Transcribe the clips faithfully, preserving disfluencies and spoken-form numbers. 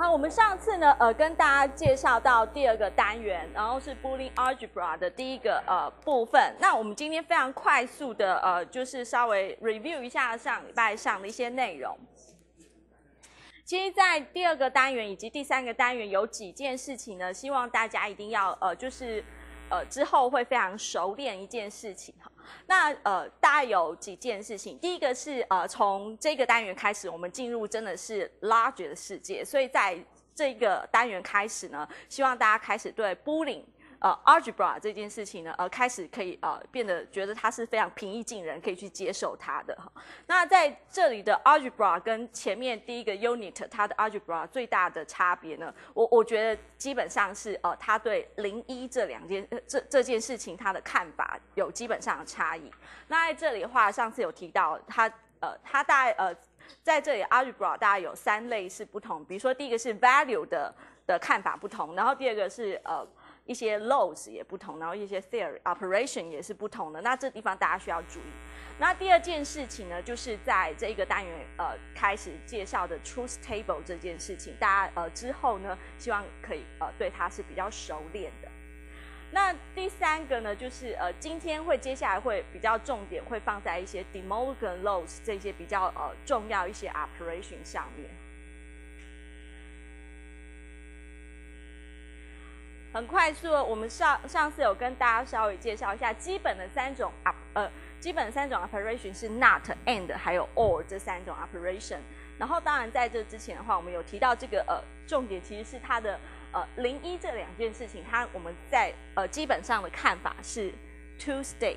好，我们上次呢，呃，跟大家介绍到第二个单元，然后是 Boolean Algebra 的第一个呃部分。那我们今天非常快速的呃，就是稍微 review 一下上礼拜上的一些内容。其实，在第二个单元以及第三个单元有几件事情呢，希望大家一定要呃，就是呃之后会非常熟练一件事情哈。那呃，大概有几件事情。第一个是呃，从这个单元开始，我们进入真的是 large 的世界，所以在这个单元开始呢，希望大家开始对 Boolean 呃 algebra 这件事情呢，呃，开始可以呃变得觉得它是非常平易近人，可以去接受它的哈。那在这里的 algebra 跟前面第一个 unit 它的 algebra 最大的差别呢，我我觉得基本上是呃，它对零一这两件呃这这件事情它的看法有基本上的差异。那在这里的话，上次有提到它呃，它大概呃。在这里 algebra 大概有三类是不同，比如说第一个是 value 的的看法不同，然后第二个是呃一些 laws 也不同，然后一些 theory operation 也是不同的。那这地方大家需要注意。那第二件事情呢，就是在这个单元呃开始介绍的 truth table 这件事情，大家呃之后呢，希望可以呃对它是比较熟练的。那第三个呢，就是呃，今天会接下来会比较重点会放在一些 De Morgan laws 这些比较呃重要一些 operation 上面。很快速，我们上上次有跟大家稍微介绍一下基本的三种 up 呃基本的三种 operation 是 not and 还有 or 这三种 operation。然后当然在这之前的话，我们有提到这个呃重点其实是它的。呃，零一这两件事情，它我们在呃基本上的看法是 to stay。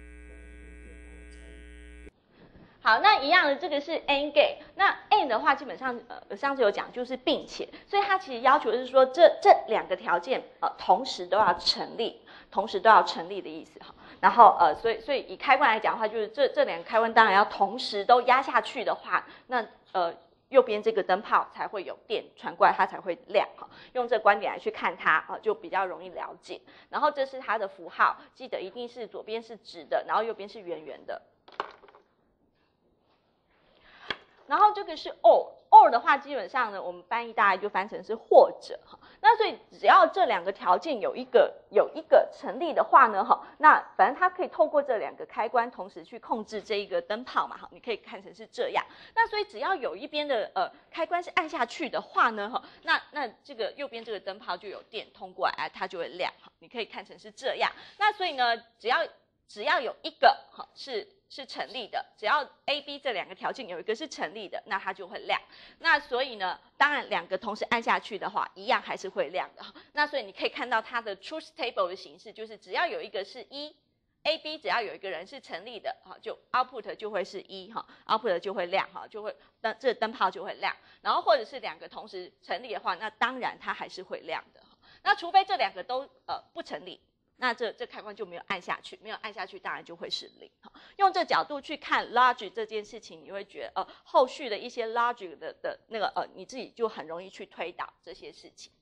好，那一样的这个是 and gate， 那 and 的话基本上呃上次有讲就是并且，所以它其实要求是说这这两个条件呃同时都要成立，同时都要成立的意思哈。然后呃所以所以以开关来讲的话，就是这这两个开关当然要同时都压下去的话，那呃。右边这个灯泡才会有电传过来，它才会亮哈。用这个观点来去看它啊，就比较容易了解。然后这是它的符号，记得一定是左边是直的，然后右边是圆圆的。然后这个是 or or 的话，基本上呢，我们翻译大概就翻成是或者哈。那所以只要这两个条件有一个有一个成立的话呢，哈，那反正它可以透过这两个开关同时去控制这一个灯泡嘛，哈，你可以看成是这样。那所以只要有一边的呃开关是按下去的话呢，哈，那那这个右边这个灯泡就有电通过来，它就会亮，哈，你可以看成是这样。那所以呢，只要只要有一个哈是。是成立的，只要 A、B 这两个条件有一个是成立的，那它就会亮。那所以呢，当然两个同时按下去的话，一样还是会亮的。那所以你可以看到它的 truth table 的形式，就是只要有一个是一 ，A、B 只要有一个人是成立的，哈，就 output 就会是一哈 ，output 就会亮哈，就会灯这灯泡就会亮。然后或者是两个同时成立的话，那当然它还是会亮的。那除非这两个都呃不成立。那这这开关就没有按下去，没有按下去，当然就会是零。用这角度去看 logic 这件事情，你会觉得呃后续的一些 logic 的的那个呃你自己就很容易去推导这些事情。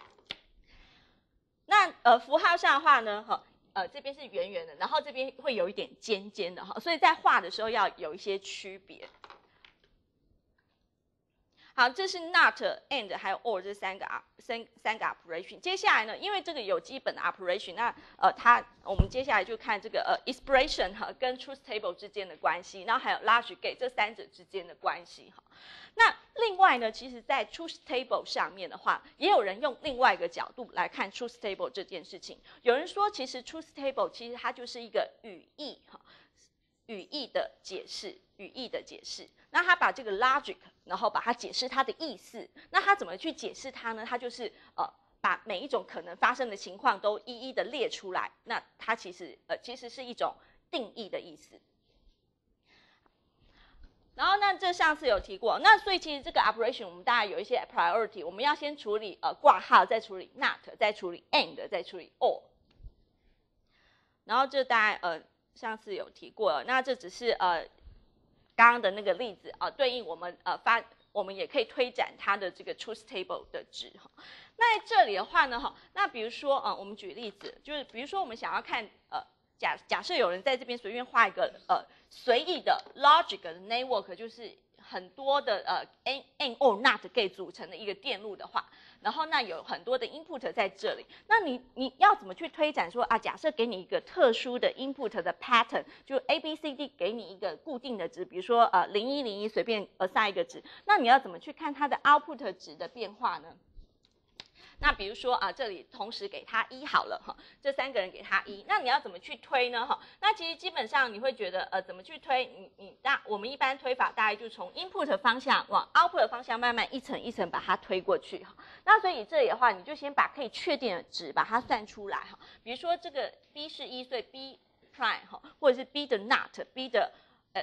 那呃符号上的话呢，哈呃这边是圆圆的，然后这边会有一点尖尖的哈，所以在画的时候要有一些区别。好，这是 not and 还有 or 这三个啊三三个 operation。接下来呢，因为这个有基本的 operation， 那呃它我们接下来就看这个呃 expression 哈跟 truth table 之间的关系，然后还有 logic gate 这三者之间的关系哈。那另外呢，其实在 truth table 上面的话，也有人用另外一个角度来看 truth table 这件事情。有人说，其实 truth table 其实它就是一个语义哈。语义的解释，语义的解释。那他把这个 logic， 然后把它解释它的意思。那他怎么去解释它呢？他就是呃，把每一种可能发生的情况都一一的列出来。那它其实呃，其实是一种定义的意思。然后呢，这上次有提过。那所以其实这个 operation 我们大概有一些 priority， 我们要先处理呃挂号，再处理 not， 再处理 and， 再处理 or。然后这大概呃。上次有提过了，那这只是呃刚刚的那个例子啊、呃，对应我们呃发，我们也可以推展它的这个 truth table 的值哈。那在这里的话呢哈，那比如说呃，我们举例子，就是比如说我们想要看呃假假设有人在这边随便画一个呃随意的 logic 的 network， 就是很多的呃 N N or not gate 组成的一个电路的话，然后那有很多的 input 在这里，那你你要怎么去推展说啊？假设给你一个特殊的 input 的 pattern， 就 A B C D 给你一个固定的值，比如说呃零一零一随便 assign 一个值，那你要怎么去看它的 output 值的变化呢？那比如说啊，这里同时给他一好了哈，这三个人给他一，那你要怎么去推呢？哈，那其实基本上你会觉得呃，怎么去推？你你大我们一般推法大概就从 input 方向往 output 的方向慢慢一层一层把它推过去哈。那所以这里的话，你就先把可以确定的值把它算出来哈。比如说这个 B 是一，所以 B prime 哈，或者是 B 的 not，B 的呃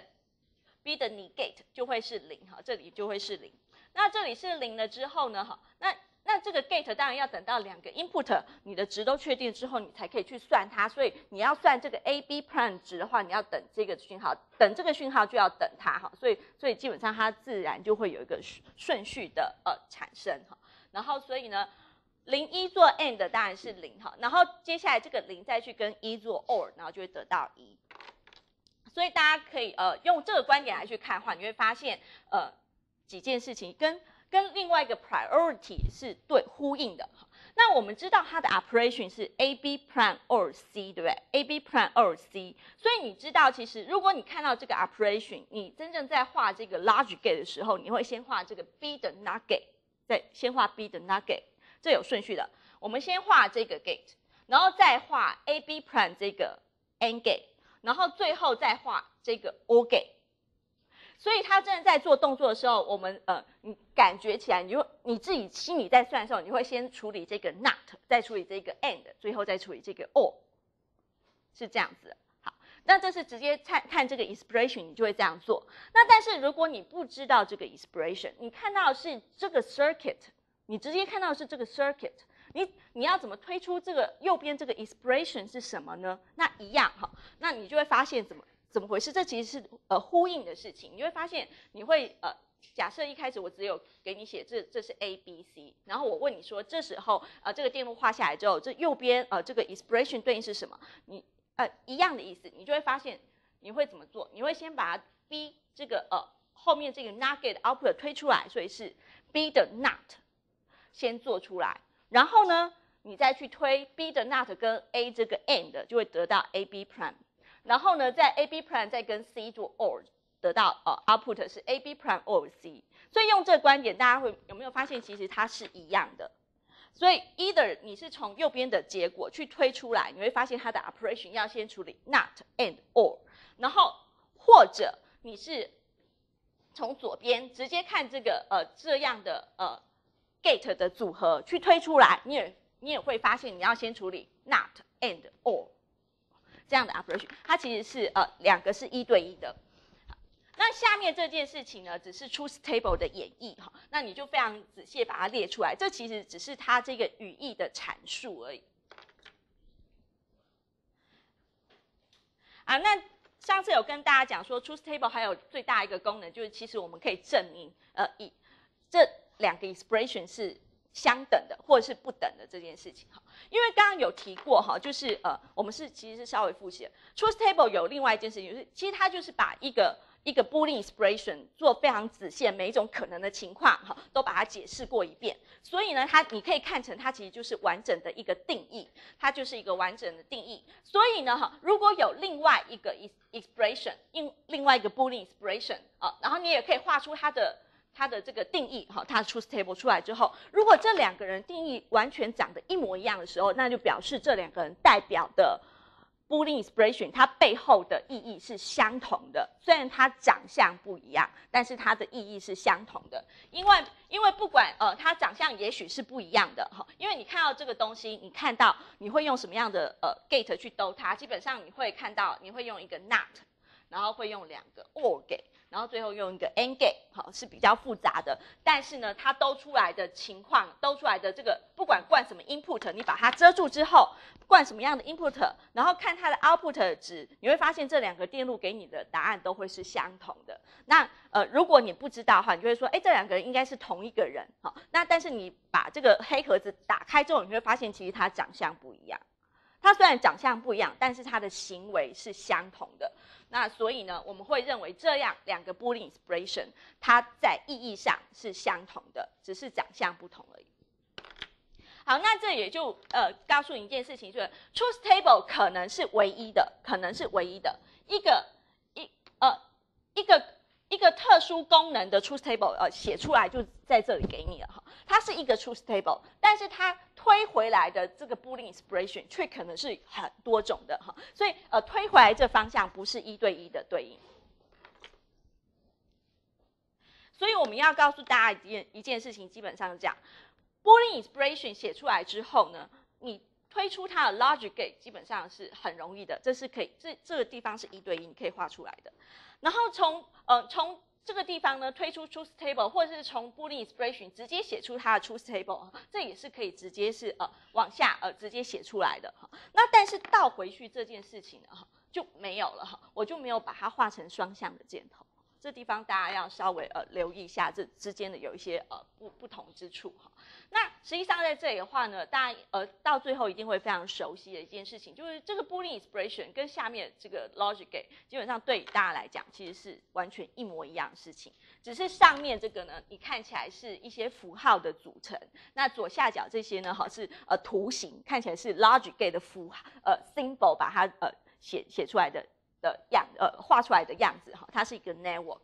B 的 negate 就会是零哈，这里就会是零。那这里是零了之后呢，哈，那那这个 gate 当然要等到两个 input 你的值都确定之后，你才可以去算它。所以你要算这个 A B prime 值的话，你要等这个讯号，等这个讯号就要等它哈。所以所以基本上它自然就会有一个顺序的呃产生哈。然后所以呢，零一做 and 当然是零哈，然后接下来这个零再去跟一做 or， 然后就会得到一。所以大家可以呃用这个观点来去看的话，你会发现呃几件事情跟。跟另外一个 priority 是对呼应的。那我们知道它的 operation 是 A B prime or C， 对不对 ？A B prime or C， 所以你知道，其实如果你看到这个 operation， 你真正在画这个 logic gate 的时候，你会先画这个 B 的 not gate， 再先画 B 的 not gate， 这有顺序的。我们先画这个 gate， 然后再画 A B prime 这个 AND gate， 然后最后再画这个 OR gate。所以他真的在做动作的时候，我们呃，你感觉起来，你就你自己心里在算的时候，你会先处理这个 not， 再处理这个 and， 最后再处理这个 or， 是这样子的。好，那这是直接看看这个 expression， 你就会这样做。那但是如果你不知道这个 expression， 你看到的是这个 circuit， 你直接看到的是这个 circuit， 你你要怎么推出这个右边这个 expression 是什么呢？那一样哈，那你就会发现怎么。怎么回事？这其实是呃呼应的事情，你会发现你会呃假设一开始我只有给你写这这是 A B C， 然后我问你说这时候呃这个电路画下来之后，这右边呃这个 expression 对应是什么？你呃一样的意思，你就会发现你会怎么做？你会先把 B 这个呃后面这个 not gate output 推出来，所以是 B 的 not 先做出来，然后呢你再去推 B 的 not 跟 A 这个 and 就会得到 A B prime。然后呢，在 A B prime 再跟 C 做 or， 得到呃 output 是 A B prime or C。所以用这个观点，大家会有没有发现，其实它是一样的？所以 either 你是从右边的结果去推出来，你会发现它的 operation 要先处理 not and or， 然后或者你是从左边直接看这个呃这样的呃 gate 的组合去推出来，你也你也会发现你要先处理 not and or。这样的 operation， 它其实是呃两个是一对一的。那下面这件事情呢，只是 truth table 的演绎哈，那你就非常仔细把它列出来，这其实只是它这个语义的阐述而已。啊，那上次有跟大家讲说 truth table 还有最大一个功能，就是其实我们可以证明呃以这两个 expression 是相等的或者是不等的这件事情哈，因为刚刚有提过哈，就是呃我们是其实是稍微复习了 truth table 有另外一件事情，就是其实它就是把一个一个 Boolean expression 做非常仔细的每一种可能的情况哈，都把它解释过一遍。所以呢，它你可以看成它其实就是完整的一个定义，它就是一个完整的定义。所以呢哈，如果有另外一个 expression， 另另外一个 Boolean expression 啊，然后你也可以画出它的。它的这个定义，哈，它的 truth table 出来之后，如果这两个人定义完全长得一模一样的时候，那就表示这两个人代表的 Boolean expression 它背后的意义是相同的。虽然它长相不一样，但是它的意义是相同的。因为因为不管呃它长相也许是不一样的哈，因为你看到这个东西，你看到你会用什么样的呃 gate 去兜它，基本上你会看到你会用一个 not， 然后会用两个 or gate。然后最后用一个 and gate， 好，是比较复杂的，但是呢，它兜出来的情况，兜出来的这个不管灌什么 input， 你把它遮住之后，灌什么样的 input， 然后看它的 output 值，你会发现这两个电路给你的答案都会是相同的。那呃，如果你不知道的话，你就会说，哎，这两个人应该是同一个人，好，那但是你把这个黑盒子打开之后，你会发现其实它长相不一样。 它虽然长相不一样，但是它的行为是相同的。那所以呢，我们会认为这样两个 Boolean expression 它在意义上是相同的，只是长相不同而已。好，那这也就呃告诉你一件事情，就是 truth table 可能是唯一的，可能是唯一的一个一呃一个一个特殊功能的 truth table 呃写出来就在这里给你了哈，它是一个 truth table， 但是它推回来的这个 Boolean expression 却可能是很多种的哈，所以呃推回来这方向不是一对一的对应。所以我们要告诉大家一件一件事情，基本上是这样 ，Boolean expression 写出来之后呢，你推出它的 logic gate 基本上是很容易的，这是可以这这个地方是一对一，你可以画出来的。然后从呃从这个地方呢推出 truth table， 或者是从 Boolean expression 直接写出它的 truth table， 这也是可以直接是呃往下呃直接写出来的哈。那但是倒回去这件事情呢哈就没有了哈，我就没有把它画成双向的箭头。这地方大家要稍微呃留意一下，这之间的有一些呃不不同之处哈。那实际上在这里的话呢，大家呃到最后一定会非常熟悉的一件事情，就是这个 Boolean expression 跟下面这个 logic gate 基本上对大家来讲其实是完全一模一样的事情，只是上面这个呢，你看起来是一些符号的组成，那左下角这些呢，哈是呃图形，看起来是 logic gate 的符呃 symbol 把它呃写写出来的。的样呃画出来的样子哈，它是一个 network，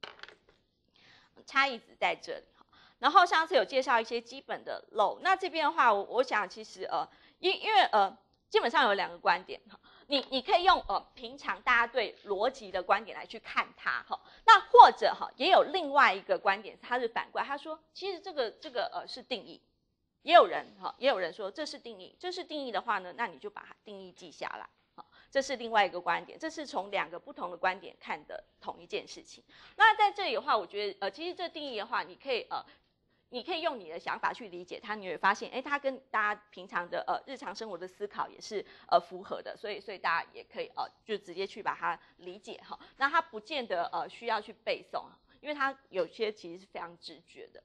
差异只在这里哈。然后上次有介绍一些基本的 law， 那这边的话，我我想其实呃因因为呃基本上有两个观点哈，你你可以用呃平常大家对逻辑的观点来去看它哈，那或者哈也有另外一个观点，它是反过来，他说其实这个这个呃是定义，也有人哈也有人说这是定义，这是定义的话呢，那你就把它定义记下来。这是另外一个观点，这是从两个不同的观点看的同一件事情。那在这里的话，我觉得呃，其实这定义的话，你可以呃，你可以用你的想法去理解它，你会发现，哎，它跟大家平常的呃日常生活的思考也是呃符合的，所以所以大家也可以呃就直接去把它理解哈。那它不见得呃需要去背诵，因为它有些其实是非常直觉的。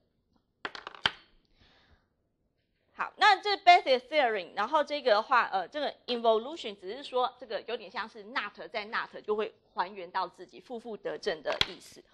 好，那这 basic theory， 然后这个的话，呃，这个 involution 只是说这个有点像是 not 在 not 就会还原到自己负负得正的意思。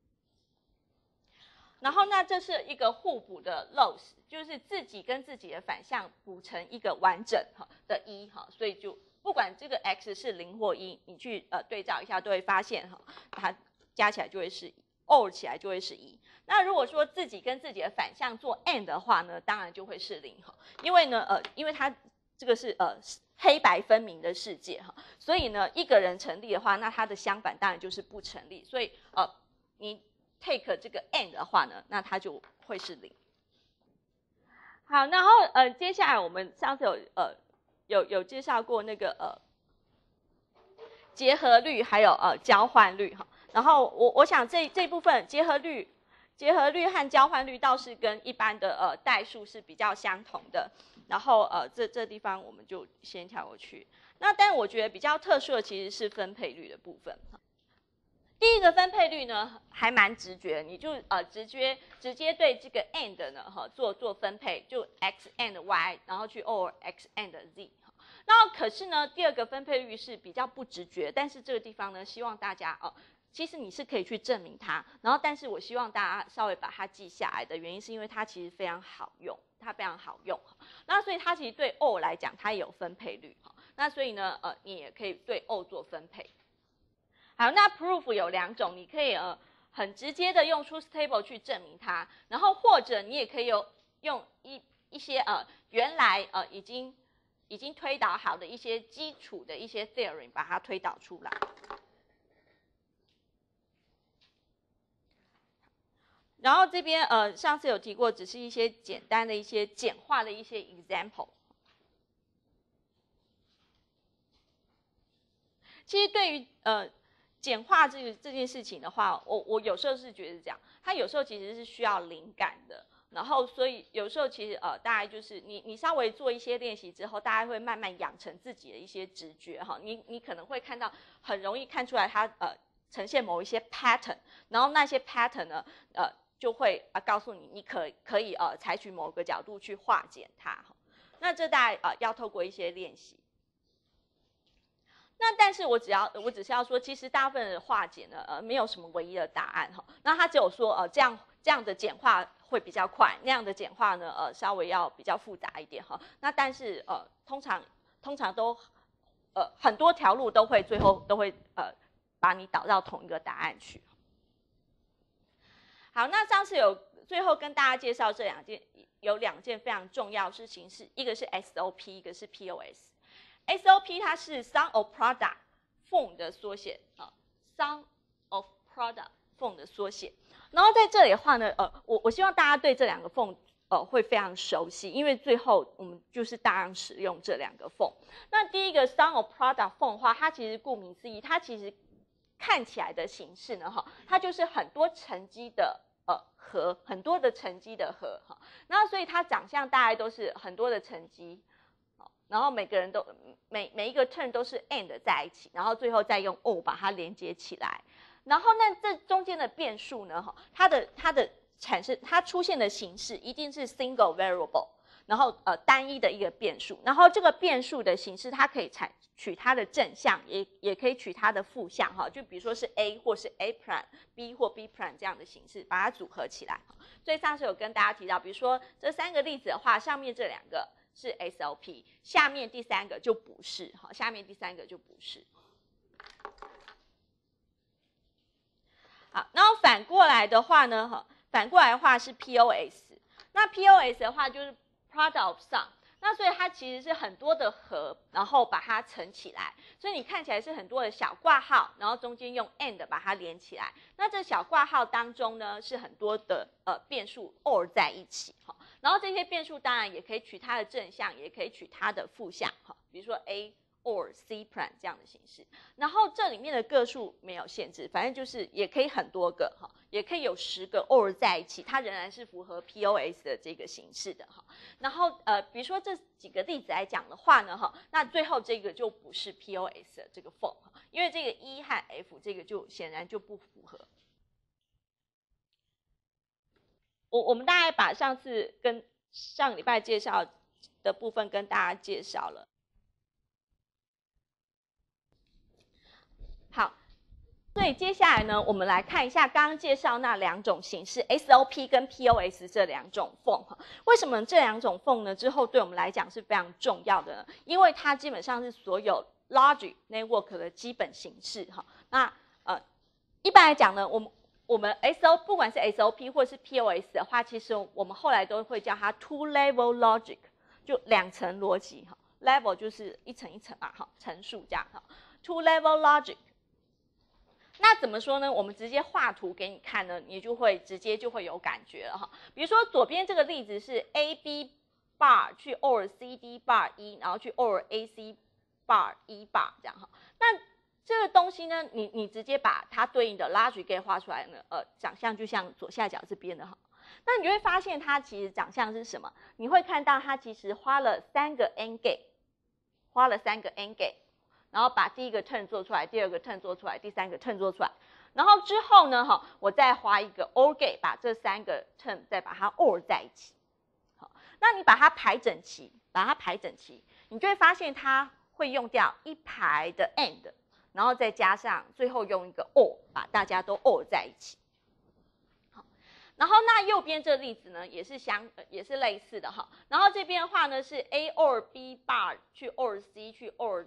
然后那这是一个互补的 loss， 就是自己跟自己的反向补成一个完整哈的一哈，所以就不管这个 x 是零或一，你去呃对照一下都会发现哈，它加起来就会是 or 起来就会是一。那如果说自己跟自己的反向做 and 的话呢，当然就会是零哈，因为呢，呃，因为它这个是呃黑白分明的世界哈，所以呢，一个人成立的话，那它的相反当然就是不成立，所以呃，你 take 这个 and 的话呢，那它就会是零。好，然后呃，接下来我们上次有呃有有介绍过那个呃结合律还有呃交换律哈，然后我我想这这部分结合律。结合律和交换律倒是跟一般的呃代数是比较相同的，然后呃这这地方我们就先跳过去。那但我觉得比较特殊的其实是分配律的部分。第一个分配律呢还蛮直觉，你就呃直接直接对这个 and 呢哈做做分配，就 x and y， 然后去 or x and z。那可是呢第二个分配律是比较不直觉，但是这个地方呢希望大家哦。呃其实你是可以去证明它，然后但是我希望大家稍微把它记下来的原因是因为它其实非常好用，它非常好用。那所以它其实对 or 来讲它也有分配律，那所以呢呃你也可以对 or 做分配。好，那 proof 有两种，你可以呃很直接的用 truth table 去证明它，然后或者你也可以有用一一些呃原来呃已经已经推导好的一些基础的一些 theorem 把它推导出来。然后这边呃上次有提过，只是一些简单的一些简化的一些 example。其实对于呃简化这个这件事情的话，我我有时候是觉得这样，它有时候其实是需要灵感的。然后所以有时候其实呃大概就是你你稍微做一些练习之后，大家会慢慢养成自己的一些直觉哈。你你可能会看到很容易看出来它呃呈现某一些 pattern， 然后那些 pattern 呢呃。就会啊告诉你，你可可以呃采取某个角度去化简它哈。那这大概呃要透过一些练习。 那但是我只要我只是要说，其实大部分的化简呢，呃，没有什么唯一的答案哈。那它只有说，呃，这样这样的简化会比较快，那样的简化呢，呃，稍微要比较复杂一点哈。那但是呃，通常通常都呃很多条路都会最后都会呃把你导到同一个答案去。好，那上次有最后跟大家介绍这两件，有两件非常重要的事情是，一个是 S O P， 一个是 P O S。S O P 它是 Sum of Product Form 的缩写啊 ，Sum of Product Form 的缩写。然后在这里的话呢，呃，我我希望大家对这两个 Form 呃会非常熟悉，因为最后我们就是大量使用这两个 Form。那第一个 Sum of Product Form 的话，它其实顾名思义，它其实看起来的形式呢，哈，它就是很多乘积的。呃，和很多的乘积的和哈，然后所以它长相大概都是很多的乘积，然后每个人都每每一个 term 都是 and 在一起，然后最后再用 or 把它连接起来，然后那这中间的变数呢，哈，它的它的产生它出现的形式一定是 single variable， 然后呃单一的一个变数，然后这个变数的形式它可以采取它的正向，也也可以取它的负向哈，就比如说是 A 或是 A prime、B 或 B prime 这样的形式，把它组合起来。所以上次有跟大家提到，比如说这三个例子的话，上面这两个是 S O P， 下面第三个就不是，好，下面第三个就不是。好，然后反过来的话呢，哈，反过来的话是 P O S， 那 P O S 的话就是 Product of Sum。那所以它其实是很多的和，然后把它乘起来，所以你看起来是很多的小括号，然后中间用 and 把它连起来。那这小括号当中呢，是很多的呃变数 or 在一起哈，然后这些变数当然也可以取它的正向，也可以取它的负向哈，比如说 A or C prime 这样的形式。然后这里面的个数没有限制，反正就是也可以很多个哈，也可以有十个 or 在一起，它仍然是符合 P O S 的这个形式的哈。然后呃，比如说这几个例子来讲的话呢，哈，那最后这个就不是 P O S 的这个 form， 因为这个 E 和 F 这个就显然就不符合。我我们大概把上次跟上礼拜介绍的部分跟大家介绍了。好。所以接下来呢，我们来看一下刚刚介绍那两种形式 ，S O P 跟 P O S 这两种 form。为什么这两种 form 呢？之后对我们来讲是非常重要的呢？因为它基本上是所有 logic network 的基本形式哈。那呃，一般来讲呢，我们我们 S O 不管是 S O P 或是 P O S 的话，其实我们后来都会叫它 two level logic， 就两层逻辑哈。level 就是一层一层嘛，哈，层数这样哈。two level logic。那怎么说呢？我们直接画图给你看呢，你就会直接就会有感觉了哈。比如说左边这个例子是 A B bar 去 or C D bar 一，然后去 or A C bar 一 bar 这样哈。那这个东西呢，你你直接把它对应的 logic gate 画出来呢，呃，长相就像左下角这边的哈。那你会发现它其实长相是什么？你会看到它其实花了三个 and gate， 花了三个 and gate。然后把第一个 turn 做出来，第二个 turn 做出来，第三个 turn 做出来，然后之后呢，哈，我再画一个 or gate， 把这三个 turn 再把它 or 在一起。好，那你把它排整齐，把它排整齐，你就会发现它会用掉一排的 and， 然后再加上最后用一个 or， 把大家都 or 在一起。好，然后那右边这例子呢，也是相也是类似的哈。然后这边的话呢是 A or B bar 去 or C 去 or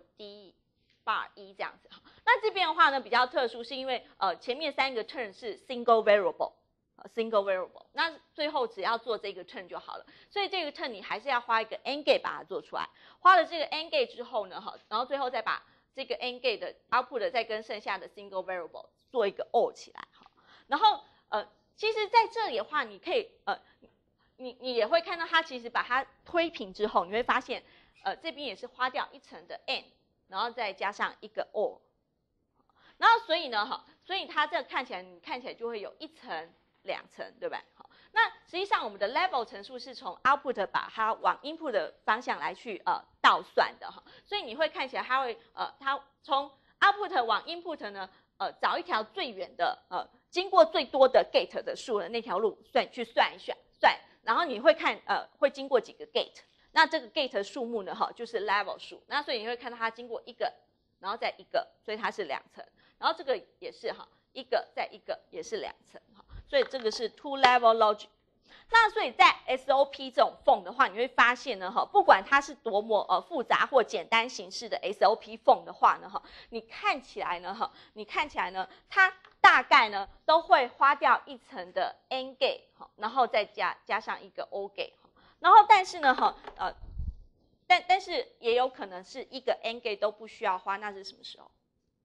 D。bar 一这样子，那这边的话呢比较特殊，是因为呃前面三个 term 是 single variable， 呃 single variable， 那最后只要做这个 term 就好了，所以这个 term 你还是要花一个 and gate 把它做出来，花了这个 and gate 之后呢，哈，然后最后再把这个 and gate 的 output 再跟剩下的 single variable 做一个 or 起来，哈，然后呃其实在这里的话，你可以呃你你也会看到它其实把它推平之后，你会发现呃这边也是花掉一层的 and。然后再加上一个 or， 然后所以呢，哈，所以它这个看起来，你看起来就会有一层、两层，对吧？好，那实际上我们的 level 乘数是从 output 把它往 input 的方向来去呃倒算的哈，所以你会看起来它会呃，它从 output 往 input 呢，呃，找一条最远的呃，经过最多的 gate 的数的那条路算去算一下算，然后你会看呃会经过几个 gate。那这个 gate 数目呢，哈，就是 level 数。那所以你会看到它经过一个、 然后再一个，所以它是两层。然后这个也是哈，一个再一个也是两层哈，所以这个是 two level logic。那所以在 S O P 这种 form 的话，你会发现呢，哈，不管它是多么呃复杂或简单形式的 S O P form 的话呢，哈，你看起来呢，哈，你看起来呢，它大概呢都会花掉一层的 AND gate， 然后再加加上一个 O gate， 然后但是呢，哈，呃，但但是也有可能是一个 AND gate 都不需要花，那是什么时候？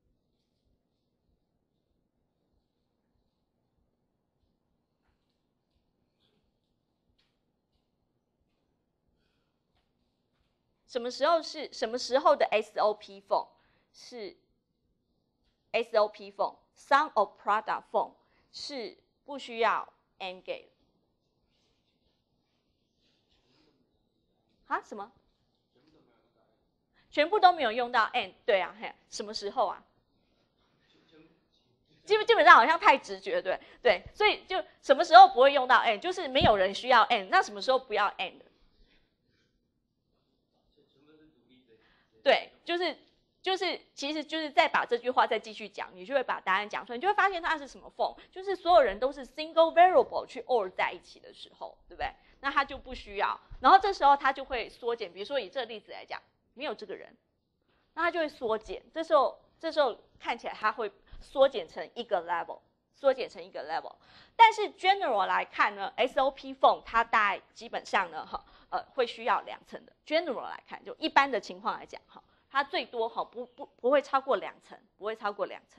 什么时候是什么时候的 S O P form 是 S O P form sum of product form 是不需要 AND gate 啊？什么？全部都没有用到 AND？ 对啊，嘿，什么时候啊？基本基本上好像太直觉，对对，所以就什么时候不会用到 AND， 就是没有人需要 AND， 那什么时候不要 AND？对，就是就是，其实就是再把这句话再继续讲，你就会把答案讲出来，你就会发现它是什么 form， 就是所有人都是 single variable 去 O R 在一起的时候，对不对？那它就不需要，然后这时候它就会缩减，比如说以这个例子来讲，没有这个人，那它就会缩减，这时候这时候看起来它会缩减成一个 level， 缩减成一个 level， 但是 general 来看呢 ，S O P form 它大概基本上呢，哈。呃，会需要两层的 general 来看，就一般的情况来讲，哈，它最多哈不不不会超过两层，不会超过两层。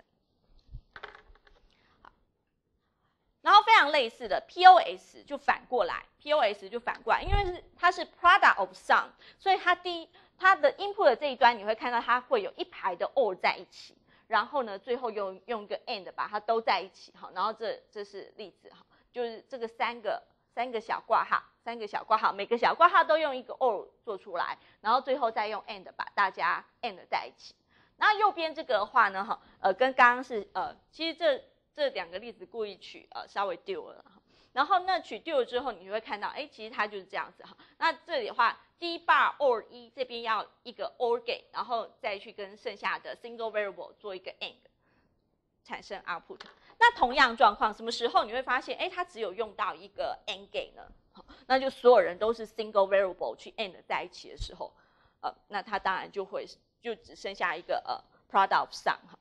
好，然后非常类似的 P O S 就反过来 ，P O S 就反过来，因为是它是 product of sum， 所以它第一它的 input 的这一端你会看到它会有一排的 O R 在一起，然后呢最后用用一个 and 把它都在一起，好，然后这这是例子哈，就是这个三个三个小括号。三个小括号，每个小括号都用一个 or 做出来，然后最后再用 and 把大家 and 在一起。然后右边这个的话呢，哈，呃，跟刚刚是呃，其实这这两个例子故意取呃稍微丢了，然后那取丢了之后，你就会看到，哎，其实它就是这样子哈。那这里的话，第一 bar or 一这边要一个 or gate， 然后再去跟剩下的 single variable 做一个 and， 产生 output。那同样状况，什么时候你会发现，哎，它只有用到一个 and gate 呢？那就所有人都是 single variable 去 and 在一起的时候，呃，那它当然就会就只剩下一个呃 product of sum 哈。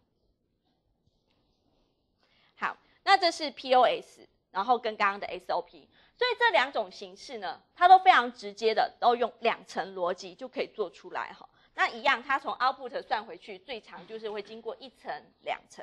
好，那这是 P O S， 然后跟刚刚的 S O P， 所以这两种形式呢，它都非常直接的，都用两层逻辑就可以做出来哈。那一样，它从 output 算回去，最长就是会经过一层、两层。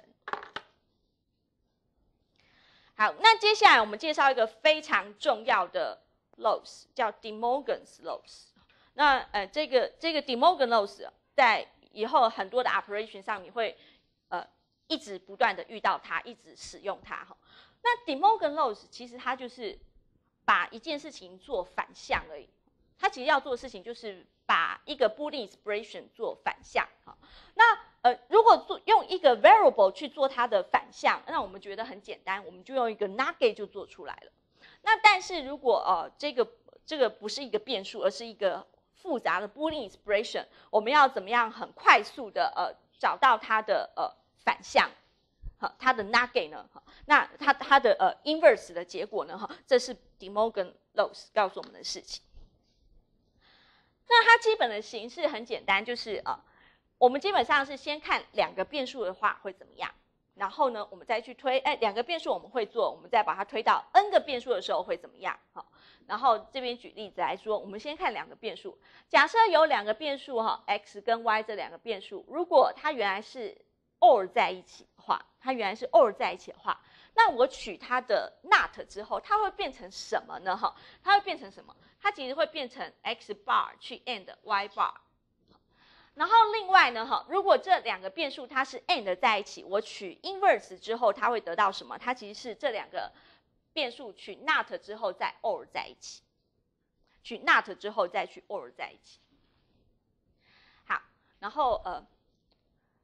好，那接下来我们介绍一个非常重要的 loss， 叫 De Morgan's loss。那呃，这个这个 De Morgan loss 在以后很多的 operation 上，你会呃一直不断的遇到它，一直使用它哈。那 De Morgan loss 其实它就是把一件事情做反向而已。它其实要做的事情就是把一个 Boolean expression 做反向哈。那呃，如果做用一个 variable 去做它的反向，那我们觉得很简单，我们就用一个 not gate 就做出来了。那但是如果呃这个这个不是一个变数，而是一个复杂的 Boolean expression， 我们要怎么样很快速的呃找到它的呃反向，好，它的 not gate 呢？那它它的呃 inverse 的结果呢？哈，这是 De Morgan loss 告诉我们的事情。那它基本的形式很简单，就是呃。我们基本上是先看两个变数的话会怎么样，然后呢，我们再去推，哎，两个变数我们会做，我们再把它推到 n 个变数的时候会怎么样？好，然后这边举例子来说，我们先看两个变数，假设有两个变数哈 ，x 跟 y 这两个变数，如果它原来是 or 在一起的话，它原来是 or 在一起的话，那我取它的 not 之后，它会变成什么呢？哈，它会变成什么？它其实会变成 x bar 去 and y bar。然后另外呢，哈，如果这两个变数它是 and 在一起，我取 inverse 之后，它会得到什么？它其实是这两个变数取 not 之后再 or 在一起，取 not 之后再去 or 在一起。好，然后呃，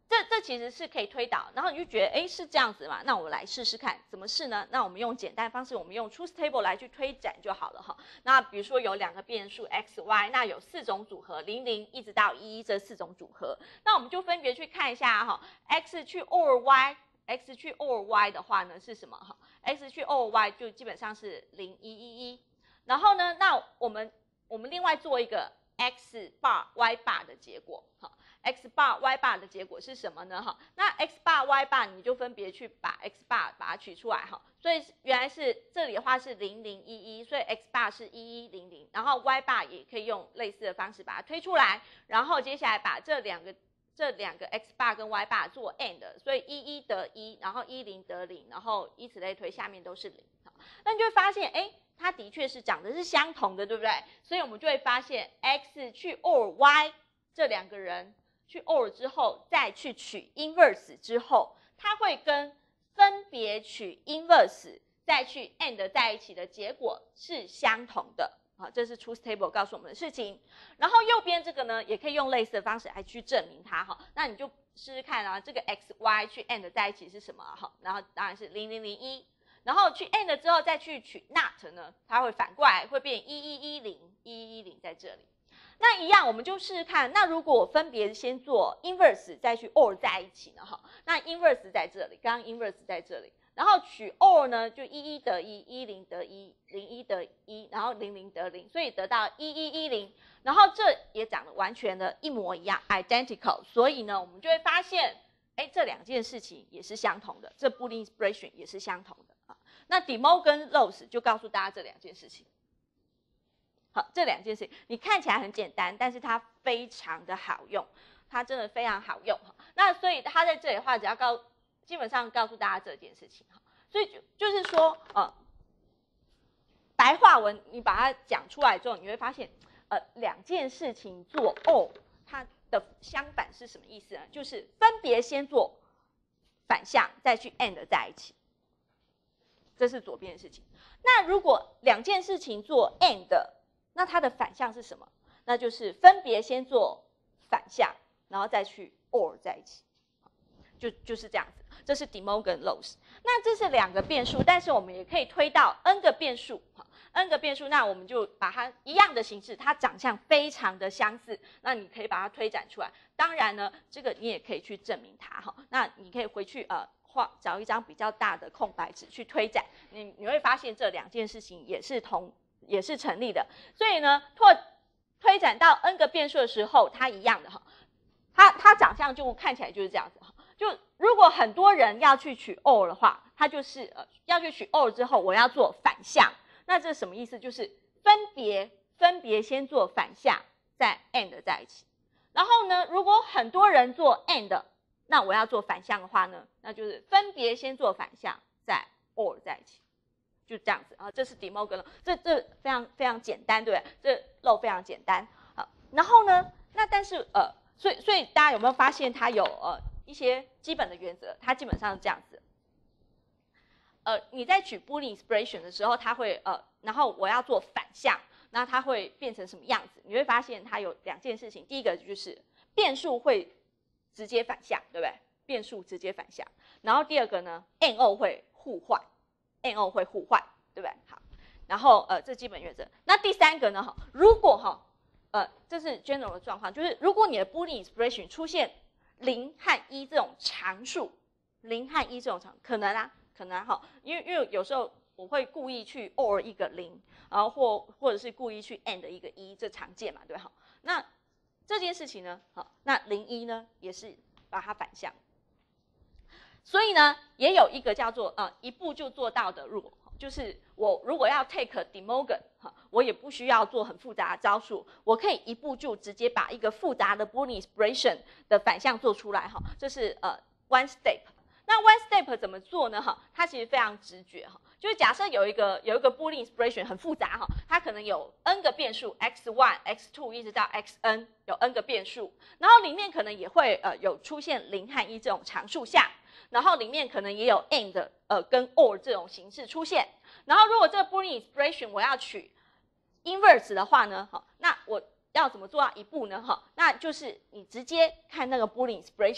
这这其实是可以推导，然后你就觉得哎是这样子嘛，那我们来试试看怎么试呢？那我们用简单方式，我们用 truth table 来去推展就好了哈。那比如说有两个变数 x y， 那有四种组合，零零一直到一一这四种组合，那我们就分别去看一下哈 ，x 去 or y，x 去 or y 的话呢是什么哈 ？x 去 or y 就基本上是零一一一，然后呢，那我们我们另外做一个 x bar y bar 的结果哈。x bar y bar 的结果是什么呢？哈，那 x bar y bar 你就分别去把 x bar 把它取出来哈，所以原来是这里的话是零零一一，所以 x bar 是一一零零，然后 y bar 也可以用类似的方式把它推出来，然后接下来把这两个这两个 x bar 跟 y bar 做 and， 所以一一得一，然后一零得零，然后以此类推，下面都是零。那你就会发现，哎，它的确是长得是相同的，对不对？所以我们就会发现 x 去 or y 这两个人。去 or 之后，再去取 inverse 之后，它会跟分别取 inverse 再去 and 在一起的结果是相同的。好，这是 truth table 告诉我们的事情。然后右边这个呢，也可以用类似的方式来去证明它哈。那你就试试看啊，这个 x y 去 and 在一起是什么哈？然后当然是零零零一。然后去 and 之后再去取 not 呢，它会反过来会变一一一零，一一一零在这里。那一样，我们就试试看。那如果我分别先做 inverse， 再去 or 在一起呢？哈，那 inverse 在这里，刚刚 inverse 在这里，然后取 or 呢，就一一得一，一零得一，零一得一，然后零零得零，所以得到一一一零。然后这也长得完全的一模一样 ，identical。所以呢，我们就会发现，哎，这两件事情也是相同的，这 Boolean expression 也是相同的啊。那 De Moor跟 Loss 就告诉大家这两件事情。好，这两件事情你看起来很简单，但是它非常的好用，它真的非常好用。那所以它在这里的话，只要告，基本上告诉大家这件事情。所以就就是说，呃，白话文你把它讲出来之后，你会发现，呃，两件事情做 or， 它的相反是什么意思呢？就是分别先做反向，再去 and 在一起。这是左边的事情。那如果两件事情做 and，那它的反向是什么？那就是分别先做反向，然后再去 or 在一起，就就是这样子。这是 De Moor跟 Loss。那这是两个变数，但是我们也可以推到 n 个变数 ，n 个变数，那我们就把它一样的形式，它长相非常的相似，那你可以把它推展出来。当然呢，这个你也可以去证明它哈。那你可以回去呃画找一张比较大的空白纸去推展，你你会发现这两件事情也是同。也是成立的，所以呢，拓推展到 n 个变数的时候，它一样的哈，它它长相就看起来就是这样子哈。就如果很多人要去取 or 的话，它就是呃要去取 or 之后，我要做反向，那这什么意思？就是分别分别先做反向，再 and 在一起。然后呢，如果很多人做 and， 那我要做反向的话呢，那就是分别先做反向，再 or 在一起。就这样子啊，这是 De Moor跟 Loss， 这这非常非常简单，对不对？这漏非常简单。好，然后呢，那但是呃，所以所以大家有没有发现它有呃一些基本的原则？它基本上是这样子。呃，你在取 Boolean expression 的时候，它会呃，然后我要做反向，那它会变成什么样子？你会发现它有两件事情，第一个就是变数会直接反向，对不对？变数直接反向。然后第二个呢 ，N O 会互换。N O 会互换，对不对？好，然后呃，这基本原则。那第三个呢？哈，如果哈，呃，这是 general 的状况，就是如果你的 Boolean expression 出现零和一这种常数，零和一这种常，可能啊，可能哈，因为因为有时候我会故意去 or 一个零，然后或或者是故意去 and 一个一，这常见嘛，对吧？好，那这件事情呢，好，那零一呢也是把它反向。所以呢，也有一个叫做呃一步就做到的 rule， 就是我如果要 take De Moor， 我也不需要做很复杂的招数，我可以一步就直接把一个复杂的 Boolean expression 的反向做出来哈，这是呃 one step。那 one step 怎么做呢？哈，它其实非常直觉哈，就是假设有一个有一个 Boolean expression 很复杂哈，它可能有 n 个变数 x one、x two 一直到 xn 有 n 个变数，然后里面可能也会呃有出现零和一这种常数项。然后里面可能也有 and 呃跟 or 这种形式出现，然后如果这个 Boolean expression 我要取 inverse 的话呢，好，那我要怎么做到一步呢？哈，那就是你直接看那个 Boolean expression，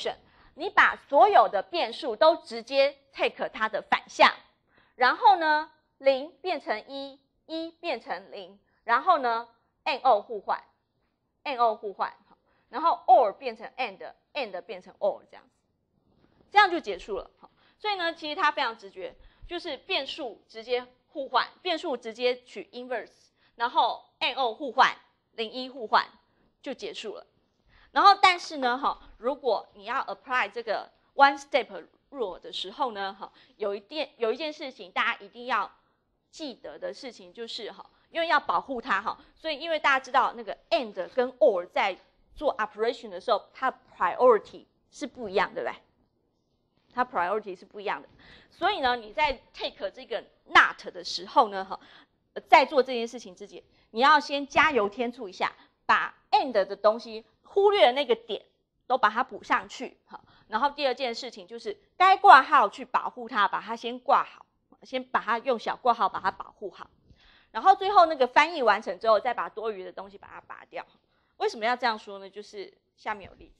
你把所有的变数都直接 take 它的反向，然后呢，零变成一，一变成零，然后呢 ，and or 互换 ，and or 互换，然后 or 变成 and，and 变成 or 这样子，这样就结束了。所以呢，其实它非常直觉，就是变数直接互换，变数直接取 inverse， 然后 and or 互换，零一互换就结束了。然后但是呢，哈，如果你要 apply 这个 one step rule 的时候呢，哈，有一件有一件事情大家一定要记得的事情就是哈，因为要保护它哈，所以因为大家知道那个 and 跟 or 在做 operation 的时候，它 priority 是不一样，对不对？它 priority 是不一样的，所以呢，你在 take 这个 not 的时候呢，哈，在做这件事情之前，你要先加油添醋一下，把 and 的东西忽略的那个点都把它补上去，好。然后第二件事情就是该挂号去保护它，把它先挂好，先把它用小挂号把它保护好。然后最后那个翻译完成之后，再把多余的东西把它拔掉。为什么要这样说呢？就是下面有例子。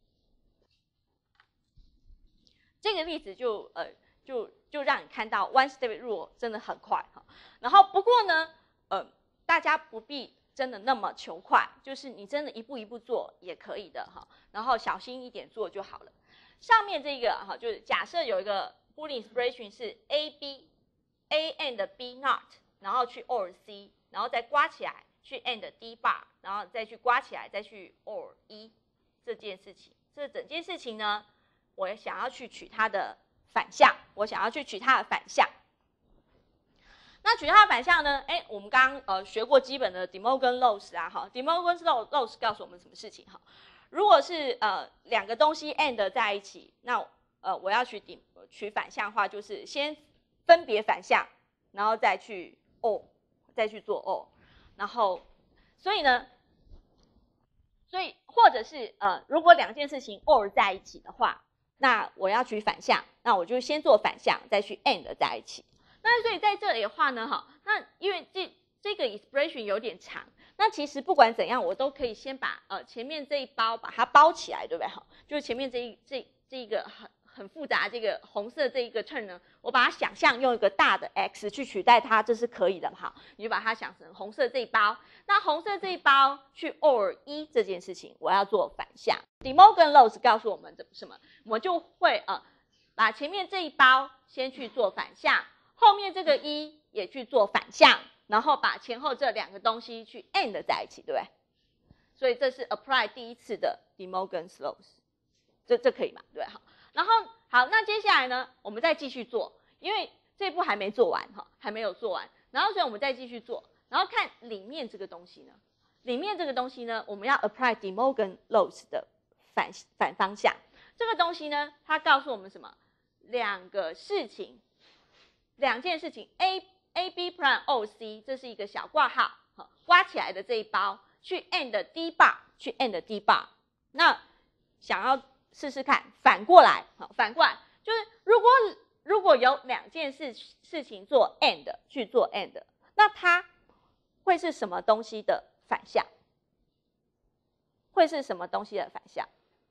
这个例子就呃就就让你看到 one step rule 真的很快哈。然后不过呢，呃，大家不必真的那么求快，就是你真的一步一步做也可以的哈。然后小心一点做就好了。上面这个哈，就是假设有一个 Boolean expression 是 A B A and B not， 然后去 or C， 然后再刮起来去 and D bar， 然后再去刮起来再去 or 一这件事情。这整件事情呢，我想要去取它的反向，我想要去取它的反向。那取它的反向呢？哎，我们刚刚呃学过基本的 De Morgan Laws 啊，哈 ，De Morgan Laws 告诉我们什么事情哈？如果是呃两个东西 and 在一起，那呃我要取顶取反向的话，就是先分别反向，然后再去 or， 再去做 or， 然后所以呢，所以或者是呃如果两件事情 or 在一起的话，那我要取反向，那我就先做反向，再去 and 在一起。那所以在这里的话呢，哈，那因为这这个 expression 有点长，那其实不管怎样，我都可以先把呃前面这一包把它包起来，对不对？哈，就是前面这一这这一个很很复杂这个红色这一个 term 呢，我把它想象用一个大的 x 去取代它，这是可以的哈。你就把它想成红色这一包，那红色这一包去 or 一这件事情，我要做反向。De Morgan Laws 告诉我们怎么什么，我们就会呃把前面这一包先去做反向。后面这个一也去做反向，然后把前后这两个东西去 and 在一起，对不对？所以这是 apply 第一次的 De Morgan Laws， 这这可以嘛？对，好。然后好，那接下来呢，我们再继续做，因为这一步还没做完哈，还没有做完。然后所以我们再继续做，然后看里面这个东西呢，里面这个东西呢，我们要 apply De Morgan Laws 的反反方向。这个东西呢，它告诉我们什么？两个事情。两件事情 A A B prime O C， 这是一个小挂号，好，刮起来的这一包去 and D bar， 去 and D bar。那想要试试看，反过来，好，反过来就是如果如果有两件事事情做 and 去做 and， 那它会是什么东西的反向？会是什么东西的反向？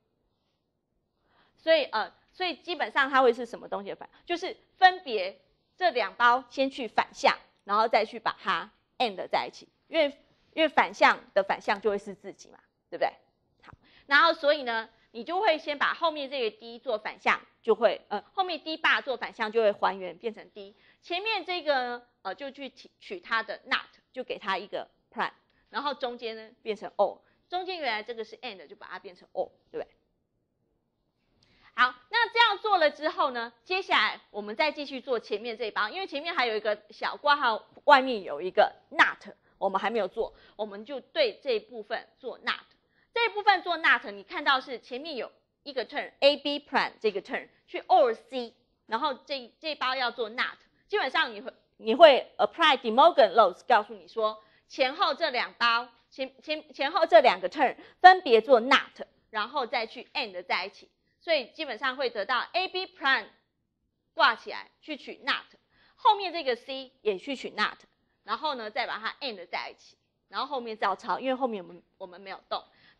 所以呃，所以基本上它会是什么东西的反向？就是分别。这两包先去反向，然后再去把它 and 在一起，因为因为反向的反向就会是自己嘛，对不对？好，然后所以呢，你就会先把后面这个 D 做反向，就会呃后面 D bar 做反向就会还原变成 D， 前面这个呢呃就去取它的 not， 就给它一个 prime， 然后中间呢变成 or， 中间原来这个是 and 就把它变成 or， 对不对？好，那这样做了之后呢，接下来我们再继续做前面这一包，因为前面还有一个小括号，外面有一个 not， 我们还没有做，我们就对这一部分做 not。这一部分做 not， 你看到是前面有一个 term A B prime 这个 term 去 or C， 然后这这一包要做 not， 基本上你会你会 apply De Morgan Laws 告诉你说，前后这两包前前前后这两个 term 分别做 not， 然后再去 and 在一起。所以基本上会得到 A B prime 挂起来去取 not， 后面这个 C 也去取 not， 然后呢再把它 and 在一起，然后后面照抄，因为后面我们我们没有动。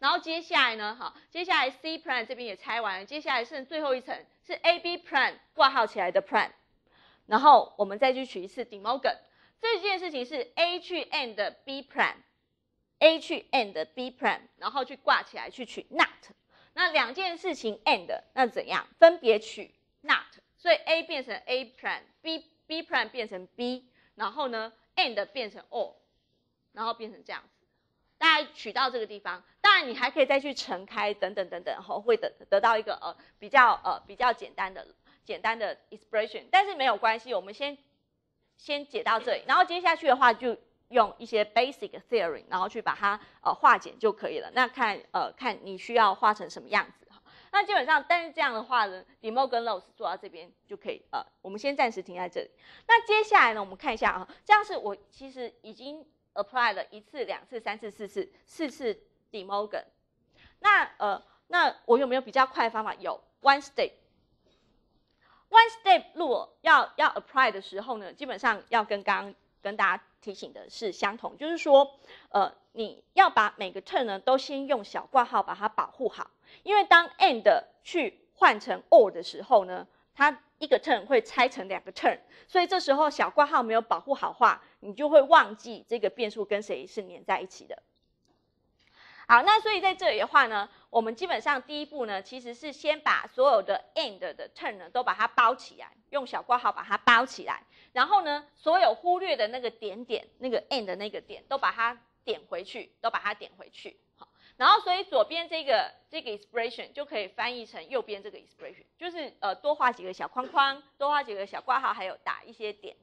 然后接下来呢，好，接下来 C prime 这边也拆完了，接下来剩最后一层是 A B prime 挂号起来的 prime， 然后我们再去取一次 De Morgan。这件事情是 A 去 and B prime，A 去 and B prime， 然后去挂起来去取 not。那两件事情 and 那怎样？分别取 not， 所以 A 变成 A prime，B B prime 变成 B， 然后呢 and 变成 or， 然后变成这样子。大家取到这个地方，当然你还可以再去乘开等等等等，后会得得到一个呃比较呃比较简单的简单的 expression， 但是没有关系，我们先先解到这里，然后接下去的话就用一些 basic theory， 然后去把它呃化简就可以了。那看呃看你需要画成什么样子。那基本上，但是这样的话呢 De Morgan Laws 做到这边就可以呃，我们先暂时停在这里。那接下来呢，我们看一下啊，这样是我其实已经 apply 了一次、两次、三次、四次、四次 De Morgan。那呃，那我有没有比较快的方法？有 one step。one step rule 要要 apply 的时候呢，基本上要跟刚刚跟大家提醒的是相同，就是说，呃，你要把每个 term 呢都先用小括号把它保护好，因为当 and 去换成 or 的时候呢，它一个 term 会拆成两个 term， 所以这时候小括号没有保护好话，你就会忘记这个变数跟谁是连在一起的。好，那所以在这里的话呢，我们基本上第一步呢，其实是先把所有的 and 的 term 呢都把它包起来，用小括号把它包起来，然后呢，所有忽略的那个点点，那个 and 的那个点都把它点回去，都把它点回去。好，然后所以左边这个这个 expression 就可以翻译成右边这个 expression， 就是呃多画几个小框框，多画几个小括号，还有打一些点。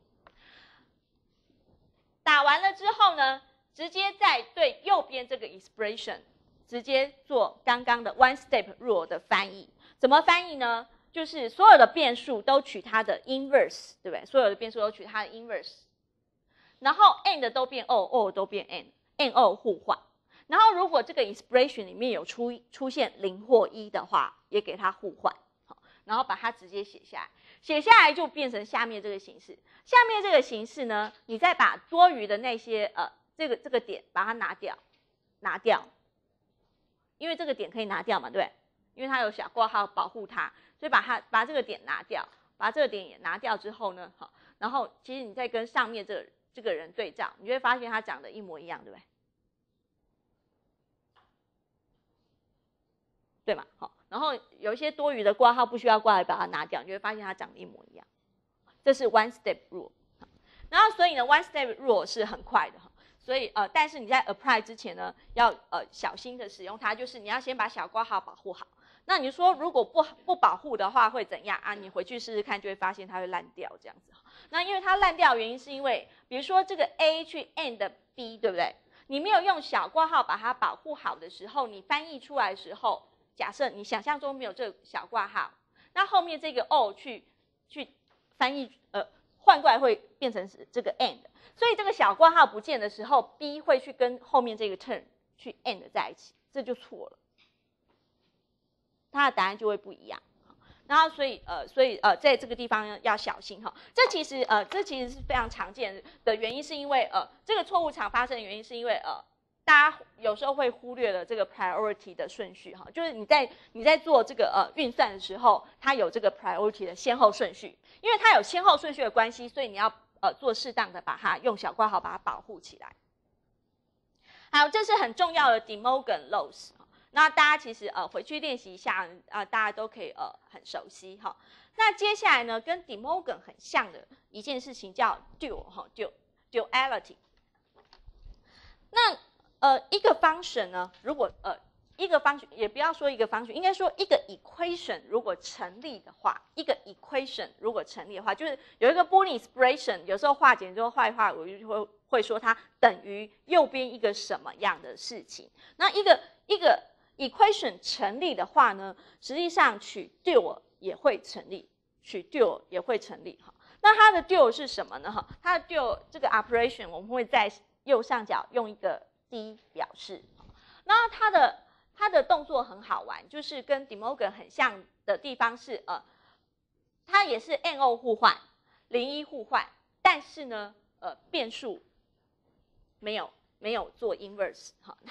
打完了之后呢，直接在对右边这个 expression 直接做刚刚的 one step rule 的翻译。怎么翻译呢？就是所有的变数都取它的 inverse， 对不对？所有的变数都取它的 inverse， 然后 and 都变 or，or 都变 and，and or 互换。然后如果这个 expression 里面有出出现零或一的话，也给它互换。好，然后把它直接写下来，写下来就变成下面这个形式。下面这个形式呢，你再把多余的那些呃这个这个点把它拿掉，拿掉，因为这个点可以拿掉嘛，对不对？因为它有小括号保护它，所以把它把这个点拿掉，把这个点也拿掉之后呢，好，然后其实你再跟上面这个这个人对照，你就会发现他长得一模一样，对不对？对嘛？好，然后有一些多余的括号不需要挂来把它拿掉，你就会发现它长得一模一样。这是 one step rule。然后所以呢 ，one step rule 是很快的哈。所以呃，但是你在 apply 之前呢，要呃小心的使用它，就是你要先把小括号保护好。那你说如果不不保护的话会怎样啊？你回去试试看，就会发现它会烂掉这样子。那因为它烂掉的原因是因为，比如说这个 A 去 and B， 对不对？你没有用小括号把它保护好的时候，你翻译出来的时候，假设你想象中没有这个小括号，那后面这个 O 去去翻译呃换过来会变成是这个 and。所以这个小括号不见的时候 ，B 会去跟后面这个 term 去 and 在一起，这就错了，它的答案就会不一样。然后所以呃，所以呃，在这个地方要小心哈。这其实呃，这其实是非常常见的原因，是因为呃，这个错误常发生的原因是因为呃，大家有时候会忽略了这个 priority 的顺序哈，就是你在你在做这个呃运算的时候，它有这个 priority 的先后顺序，因为它有先后顺序的关系，所以你要呃做适当的把它用小括号把它保护起来。好，这是很重要的 De Morgan Laws。那大家其实呃回去练习一下啊、呃，大家都可以呃很熟悉哈。那接下来呢，跟 De Morgan 很像的一件事情叫 dual 哈 dual duality。那呃一个 function 呢，如果呃一个 function 也不要说一个 function， 应该说一个 equation 如果成立的话，一个 equation 如果成立的话，就是有一个 Boolean expression， 有时候化简之后画一画，我就会会说它等于右边一个什么样的事情。那一个一个equation 成立的话呢，实际上取 dual 也会成立，取 dual 也会成立哈。那它的 dual 是什么呢？哈，它的 dual 这个 operation 我们会在右上角用一个 D 表示。那它的它的动作很好玩，就是跟 De Morgan 很像的地方是呃，它也是 and or 互换，零一互换，但是呢，呃，变数没有没有做 inverse 哈，它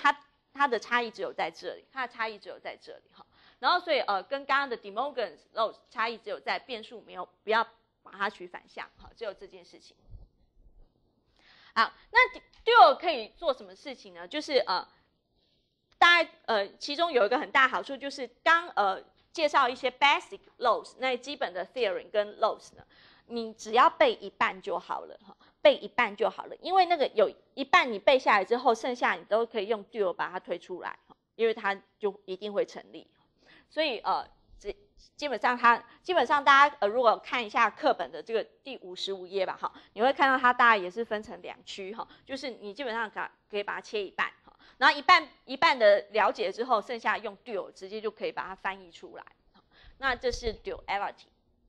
它的差异只有在这里，它的差异只有在这里哈。然后所以呃跟刚刚的 De Morgan loss 差异只有在变数没有不要把它取反向哈，只有这件事情。好，那 dual 可以做什么事情呢？就是呃大概呃其中有一个很大好处就是刚呃介绍一些 basic loss 那基本的 theorem 跟 loss 呢，你只要背一半就好了哈。背一半就好了，因为那个有一半你背下来之后，剩下你都可以用 dual 把它推出来，因为它就一定会成立。所以呃，基本上它基本上大家呃如果看一下课本的这个第五十五页吧，哈，你会看到它大概也是分成两区哈，就是你基本上可可以把它切一半哈，然后一半一半的了解之后，剩下用 dual 直接就可以把它翻译出来。那这是 duality。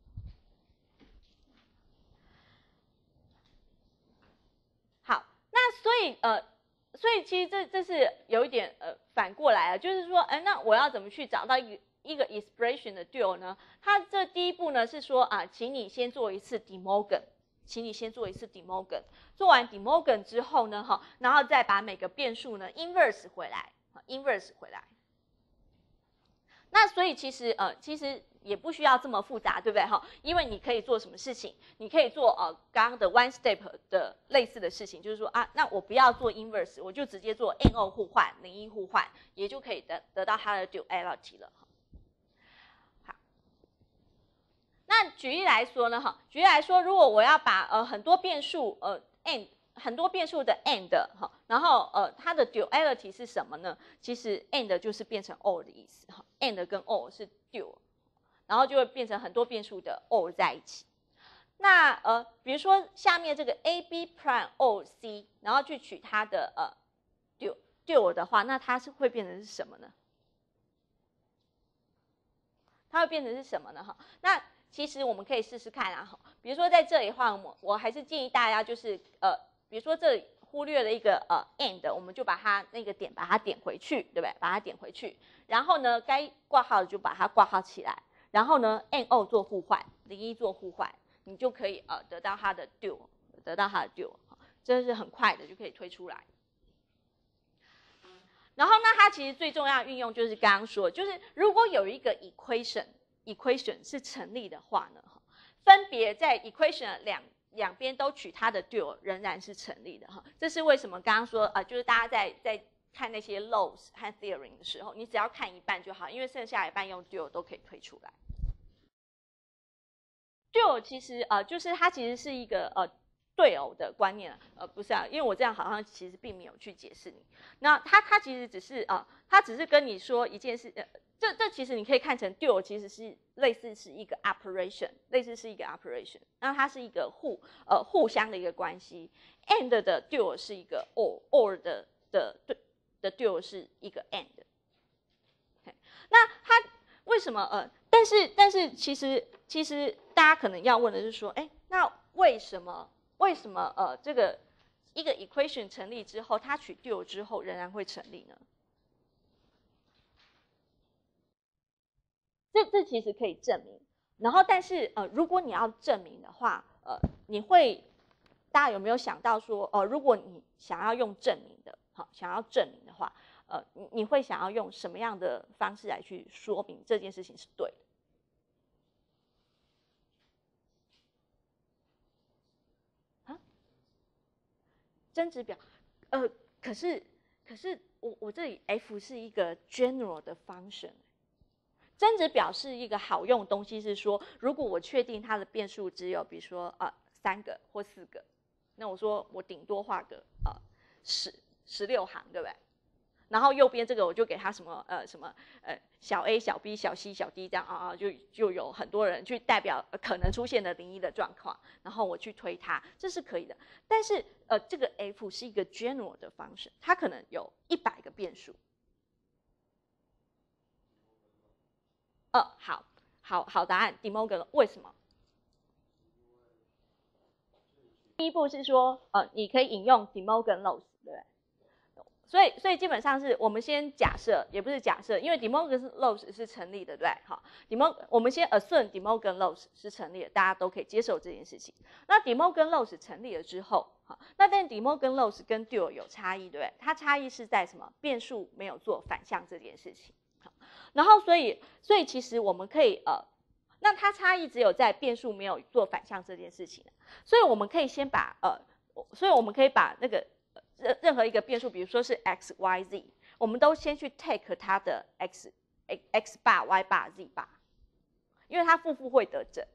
那所以呃，所以其实这这是有一点呃反过来啊，就是说，哎，那我要怎么去找到一个一个 expression 的 dual 呢？它这第一步呢是说啊，请你先做一次 De Morgan， 请你先做一次 De Morgan， 做完 De Morgan 之后呢，哈，然后再把每个变数呢 inverse 回来 ，inverse 回来。那所以其实呃，其实也不需要这么复杂，对不对哈？因为你可以做什么事情？你可以做呃刚刚的 one step 的类似的事情，就是说啊，那我不要做 inverse， 我就直接做 N O 互换、零一互换，也就可以得得到它的 duality 了。好，那举例来说呢，哈，举例来说，如果我要把呃很多变数呃 n 很多变数的 and 哈，然后呃它的 duality 是什么呢？其实 and 就是变成 or 的意思哈 ，and 跟 or 是 dual， 然后就会变成很多变数的 or 在一起。那呃比如说下面这个 A B prime or C， 然后去取它的呃 dual dual 的话，那它是会变成是什么呢？它会变成是什么呢？哈，那其实我们可以试试看啊，哈，比如说在这里的话，我我还是建议大家就是呃。比如说这里忽略了一个呃 and， 我们就把它那个点把它点回去，对不对？把它点回去，然后呢，该挂号的就把它挂号起来，然后呢 N O 做互换，零一做互换，你就可以呃得到它的 dual， 得到它的 dual， 这是很快的就可以推出来。然后呢，它其实最重要的运用就是刚刚说，就是如果有一个 equation equation 是成立的话呢，分别在 equation 两。两边都取它的 dual 仍然是成立的哈，这是为什么刚刚说呃，就是大家在在看那些 loss 和 theorem 的时候，你只要看一半就好，因为剩下一半用 dual 都可以推出来。dual 其实呃，就是它其实是一个呃对偶的观念，呃不是啊，因为我这样好像其实并没有去解释你。那它它其实只是呃，它只是跟你说一件事，呃，这这其实你可以看成 dual 其实是类似是一个 operation， 类似是一个 operation， 那它是一个互呃互相的一个关系。and 的 dual 是一个 or or 的的对的 dual 是一个 and。那它为什么呃？但是但是其实其实大家可能要问的是说，哎，那为什么为什么呃这个一个 equation 成立之后，它取 dual 之后仍然会成立呢？这这其实可以证明，然后但是呃，如果你要证明的话，呃，你会大家有没有想到说，呃，如果你想要用证明的，好，想要证明的话，呃，你你会想要用什么样的方式来去说明这件事情是对的？啊，增值表，呃，可是可是我我这里 f 是一个 general 的 function。增值表是一个好用的东西，是说如果我确定它的变数只有比如说呃三个或四个，那我说我顶多画个呃十十六行，对不对？然后右边这个我就给它什么呃什么呃小 a 小 b 小 c 小 d 这样啊啊，就就有很多人去代表可能出现的零一的状况，然后我去推它，这是可以的。但是呃这个 f 是一个 general 的 function， 它可能有一百个变数。呃，好，好，好答案 ，De Morgan 为什么？第一步是说，呃，你可以引用 De Morgan loss， 对不对？所以，所以基本上是我们先假设，也不是假设，因为 De Morgan loss 是成立的，对不对？好 ，De Morgan 我们先 assume De Morgan loss 是成立的，大家都可以接受这件事情。那 De Morgan loss 成立了之后， 好，那但 De Morgan loss 跟 dual 有差异，对不对？它差异是在什么？变数没有做反向这件事情。好，然后所以所以其实我们可以呃，那它差异只有在变数没有做反向这件事情，所以我们可以先把呃，所以我们可以把那个任任何一个变数，比如说是 x y z， 我们都先去 take 它的 x x bar y bar z bar， 因为它负负会得正。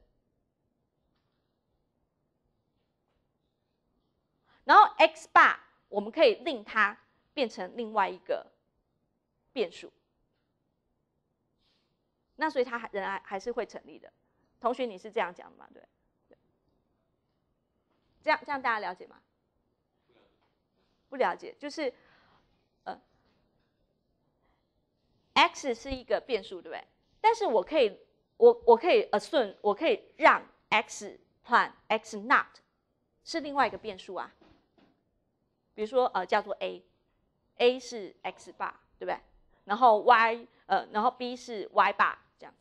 然后 x bar 我们可以令它变成另外一个变数，那所以它仍然还是会成立的。同学，你是这样讲的吗？对，对，这样这样大家了解吗？不了解，就是呃 ，x 是一个变数，对不对？但是我可以，我我可以 assume， 我可以让 x plan x not 是另外一个变数啊。比如说呃叫做 a，a 是 x bar， 对不对？然后 y 呃，然后 b 是 y bar 这样子。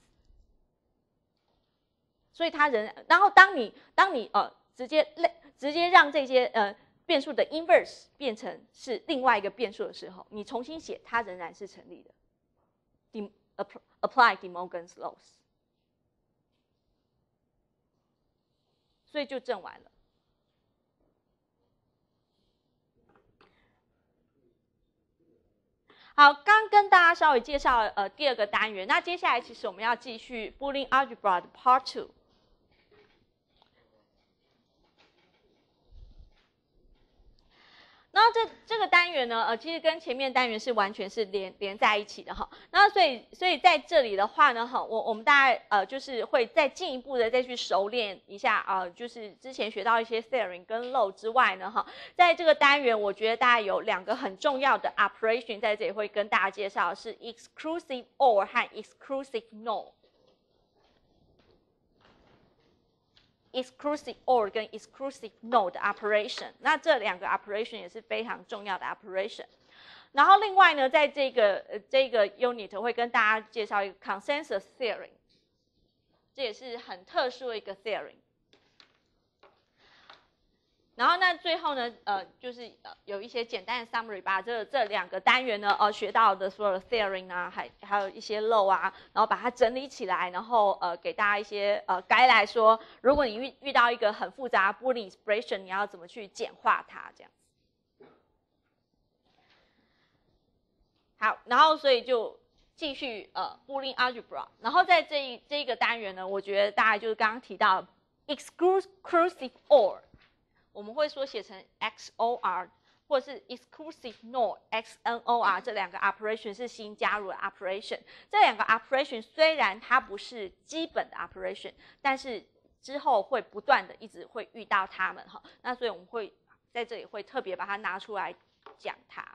所以它仍然，然后当你当你呃直接直接让这些呃变数的 inverse 变成是另外一个变数的时候，你重新写它仍然是成立的。De apply De Morgan's loss， 所以就证完了。好，刚跟大家稍微介绍了呃第二个单元，那接下来其实我们要继续 Boolean Algebra 的 Part Two。然后这这个单元呢，呃，其实跟前面单元是完全是连连在一起的哈。那所以所以在这里的话呢，哈，我我们大概呃就是会再进一步的再去熟练一下啊、呃，就是之前学到一些 theorem 跟 law 之外呢，哈，在这个单元我觉得大概有两个很重要的 operation 在这里会跟大家介绍，是 exclusive or 和 exclusive no。exclusive or 跟 exclusive no 的 operation， 那这两个 operation 也是非常重要的 operation。然后另外呢，在这个呃这个 unit 会跟大家介绍一个 consensus theory， 这也是很特殊的一个 theory。然后呢，最后呢，呃，就是呃有一些简单的 summary， 把这这两个单元呢，呃，学到的所有的 theory 啊，还还有一些 law 啊，然后把它整理起来，然后呃，给大家一些呃 guideline说，如果你遇遇到一个很复杂的 Boolean expression， 你要怎么去简化它这样子。好，然后所以就继续呃 Boolean algebra， 然后在这一这一个单元呢，我觉得大概就是刚刚提到 exclusive or。我们会缩写成 X O R， 或是 exclusive no X N O R， 这两个 operation 是新加入的 operation。这两个 operation 虽然它不是基本的 operation， 但是之后会不断的一直会遇到它们哈。那所以我们会在这里会特别把它拿出来讲它。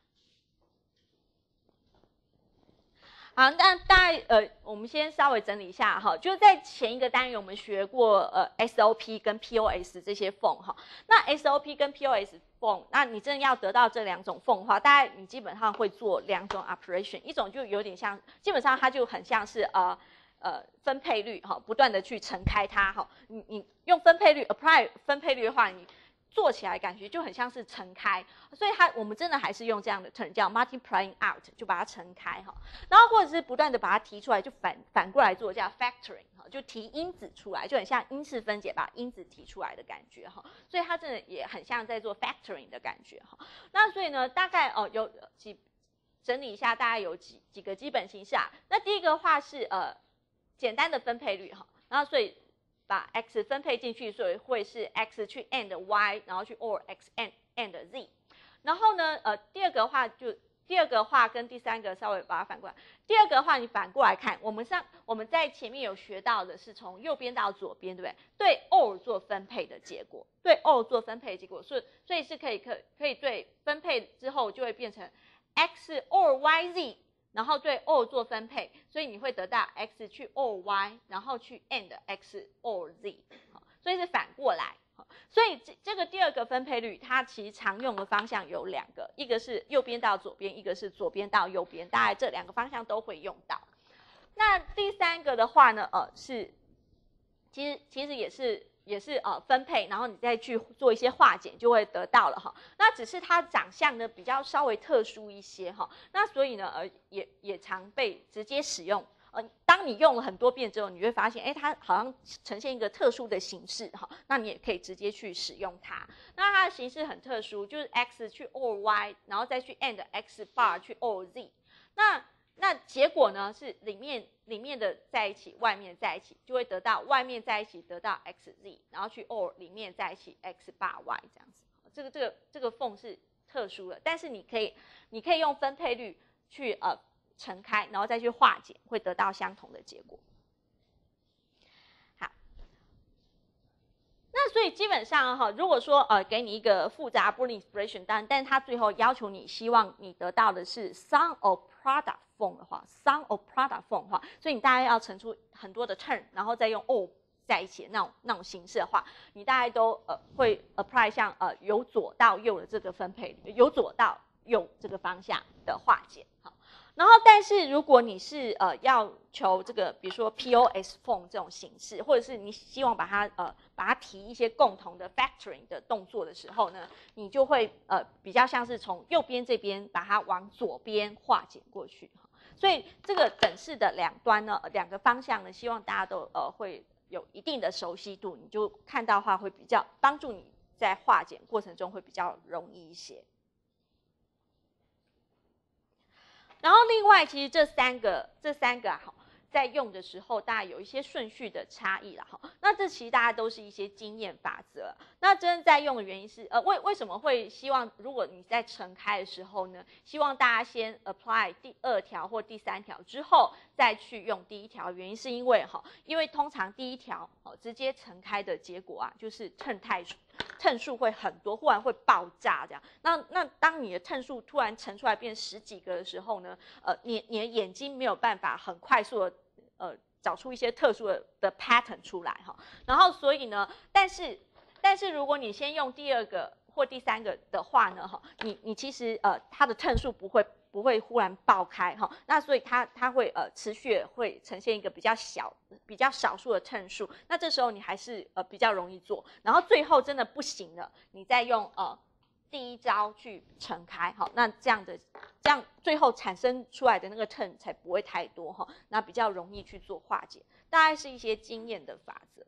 好，那大概呃，我们先稍微整理一下哈，就是在前一个单元我们学过呃 S O P 跟 P O S 这些 form 哈。那 S O P 跟 P O S form， 那你真的要得到这两种 form 的话，大概你基本上会做两种 operation， 一种就有点像，基本上它就很像是呃呃分配率哈，不断的去乘开它哈。你你用分配率 apply 分配率的话，你做起来感觉就很像是乘开，所以它我们真的还是用这样的 term 叫 multiplying out， 就把它乘开哈。然后或者是不断的把它提出来，就反反过来做叫 factoring 哈，就提因子出来，就很像因式分解把因子提出来的感觉哈。所以它真的也很像在做 factoring 的感觉哈。那所以呢，大概哦有几整理一下，大概有几几个基本形式啊。那第一个话是呃简单的分配率哈，然后所以把 x 分配进去，所以会是 x 去 and y， 然后去 or x and and z。然后呢，呃，第二个话就第二个话跟第三个稍微把它反过来。第二个话你反过来看，我们上我们在前面有学到的是从右边到左边，对不对？对 or 做分配的结果，对 or 做分配的结果，所以所以是可以可可以对分配之后就会变成 x or y z。然后对 or 做分配，所以你会得到 x 去 or y， 然后去 and x or z， 所以是反过来。所以这这个第二个分配率，它其实常用的方向有两个，一个是右边到左边，一个是左边到右边，大概这两个方向都会用到。那第三个的话呢，呃，是其实其实也是也是呃分配，然后你再去做一些化简，就会得到了哈。那只是它长相呢比较稍微特殊一些哈，那所以呢呃也也常被直接使用。呃，当你用了很多遍之后，你会发现，哎，它好像呈现一个特殊的形式哈，那你也可以直接去使用它。那它的形式很特殊，就是 x 去 or y， 然后再去 and x bar 去 or z。那那结果呢是里面里面的在一起，外面在一起，就会得到外面在一起得到 x z， 然后去 or 里面在一起 x bar y 这样子。这个这个这个缝是特殊的，但是你可以你可以用分配率去呃。乘开，然后再去化简，会得到相同的结果。好，那所以基本上哈，如果说呃给你一个复杂 Boolean expression， 但但它最后要求你希望你得到的是 sum of product form 的话 ，sum of product form 的话，所以你大概要乘出很多的 term， 然后再用 or 在一起的那种那种形式的话，你大概都呃会 apply 像呃由左到右的这个分配率，由左到右这个方向的化简。好。然后，但是如果你是呃要求这个，比如说 P O S form 这种形式，或者是你希望把它呃把它提一些共同的 factoring 的动作的时候呢，你就会呃比较像是从右边这边把它往左边化简过去。所以这个等式的两端呢，两个方向呢，希望大家都呃会有一定的熟悉度，你就看到的话会比较帮助你在化简过程中会比较容易一些。然后另外，其实这三个这三个哈，在用的时候，大概有一些顺序的差异啦哈。那这其实大家都是一些经验法则。那真正在用的原因是，呃，为为什么会希望，如果你在乘开的时候呢，希望大家先 apply 第二条或第三条之后，再去用第一条。原因是因为哈，因为通常第一条哦直接乘开的结果啊，就是 term 太乘数会很多，忽然会爆炸这样。那那当你的乘数突然乘出来变十几个的时候呢，呃，你你的眼睛没有办法很快速的呃找出一些特殊的的 pattern 出来哈。然后所以呢，但是但是如果你先用第二个或第三个的话呢，哈，你你其实呃它的乘数不会不会忽然爆开哈，那所以它它会呃持续会呈现一个比较小比较少数的乘数，那这时候你还是呃比较容易做，然后最后真的不行了，你再用呃第一招去乘开，好，那这样的这样最后产生出来的那个 term 才不会太多哈，那比较容易去做化解，大概是一些经验的法则。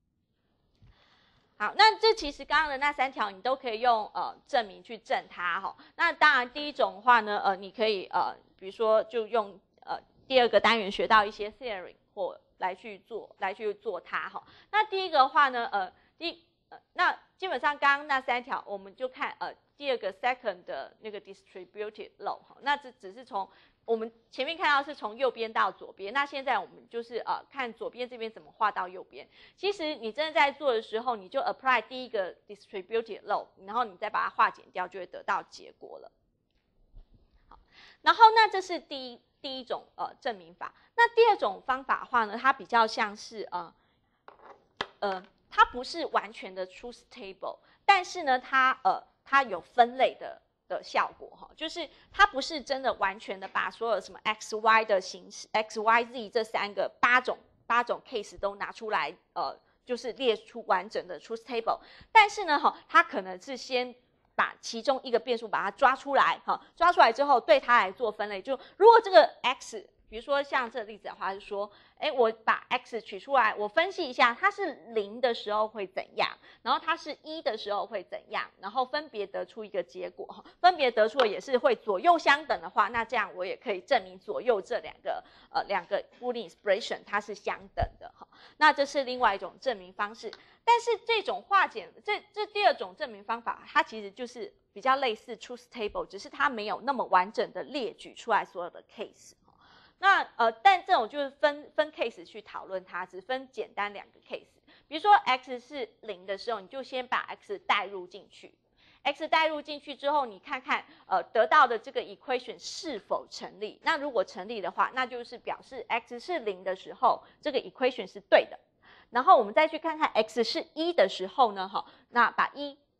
好，那这其实刚刚的那三条你都可以用呃证明去证它哈。那当然第一种的话呢，呃，你可以呃，比如说就用呃第二个单元学到一些 theory 或来去做来去做它哈。那第一个的话呢，呃，第呃那基本上刚刚那三条我们就看呃第二个 second 的那个 distributed law 哈，那这只是从我们前面看到是从右边到左边，那现在我们就是呃看左边这边怎么画到右边。其实你真的在做的时候，你就 apply 第一个 distributed law， 然后你再把它化简掉，就会得到结果了。好，然后那这是第一第一种呃证明法。那第二种方法的话呢，它比较像是呃呃它不是完全的 truth table， 但是呢它呃它有分类的。的效果哈，就是它不是真的完全的把所有什么 x y 的形式 x y z 这三个八种八种 case 都拿出来，呃，就是列出完整的 truth table。但是呢，哈，它可能是先把其中一个变数把它抓出来，哈，抓出来之后对它来做分类。就如果这个 x， 比如说像这个例子的话，是说，哎，我把 x 取出来，我分析一下它是零的时候会怎样，然后它是一的时候会怎样，然后分别得出一个结果，分别得出的也是会左右相等的话，那这样我也可以证明左右这两个呃两个 Boolean expression 它是相等的哈。那这是另外一种证明方式，但是这种化简这这第二种证明方法，它其实就是比较类似 truth table， 只是它没有那么完整的列举出来所有的 case。那呃，但这种就是分分 case 去讨论它，只分简单两个 case。比如说 x 是零的时候，你就先把 x 带入进去 ，x 带入进去之后，你看看呃得到的这个 equation 是否成立。那如果成立的话，那就是表示 x 是零的时候，这个 equation 是对的。然后我们再去看看 x 是一的时候呢，哈，那把一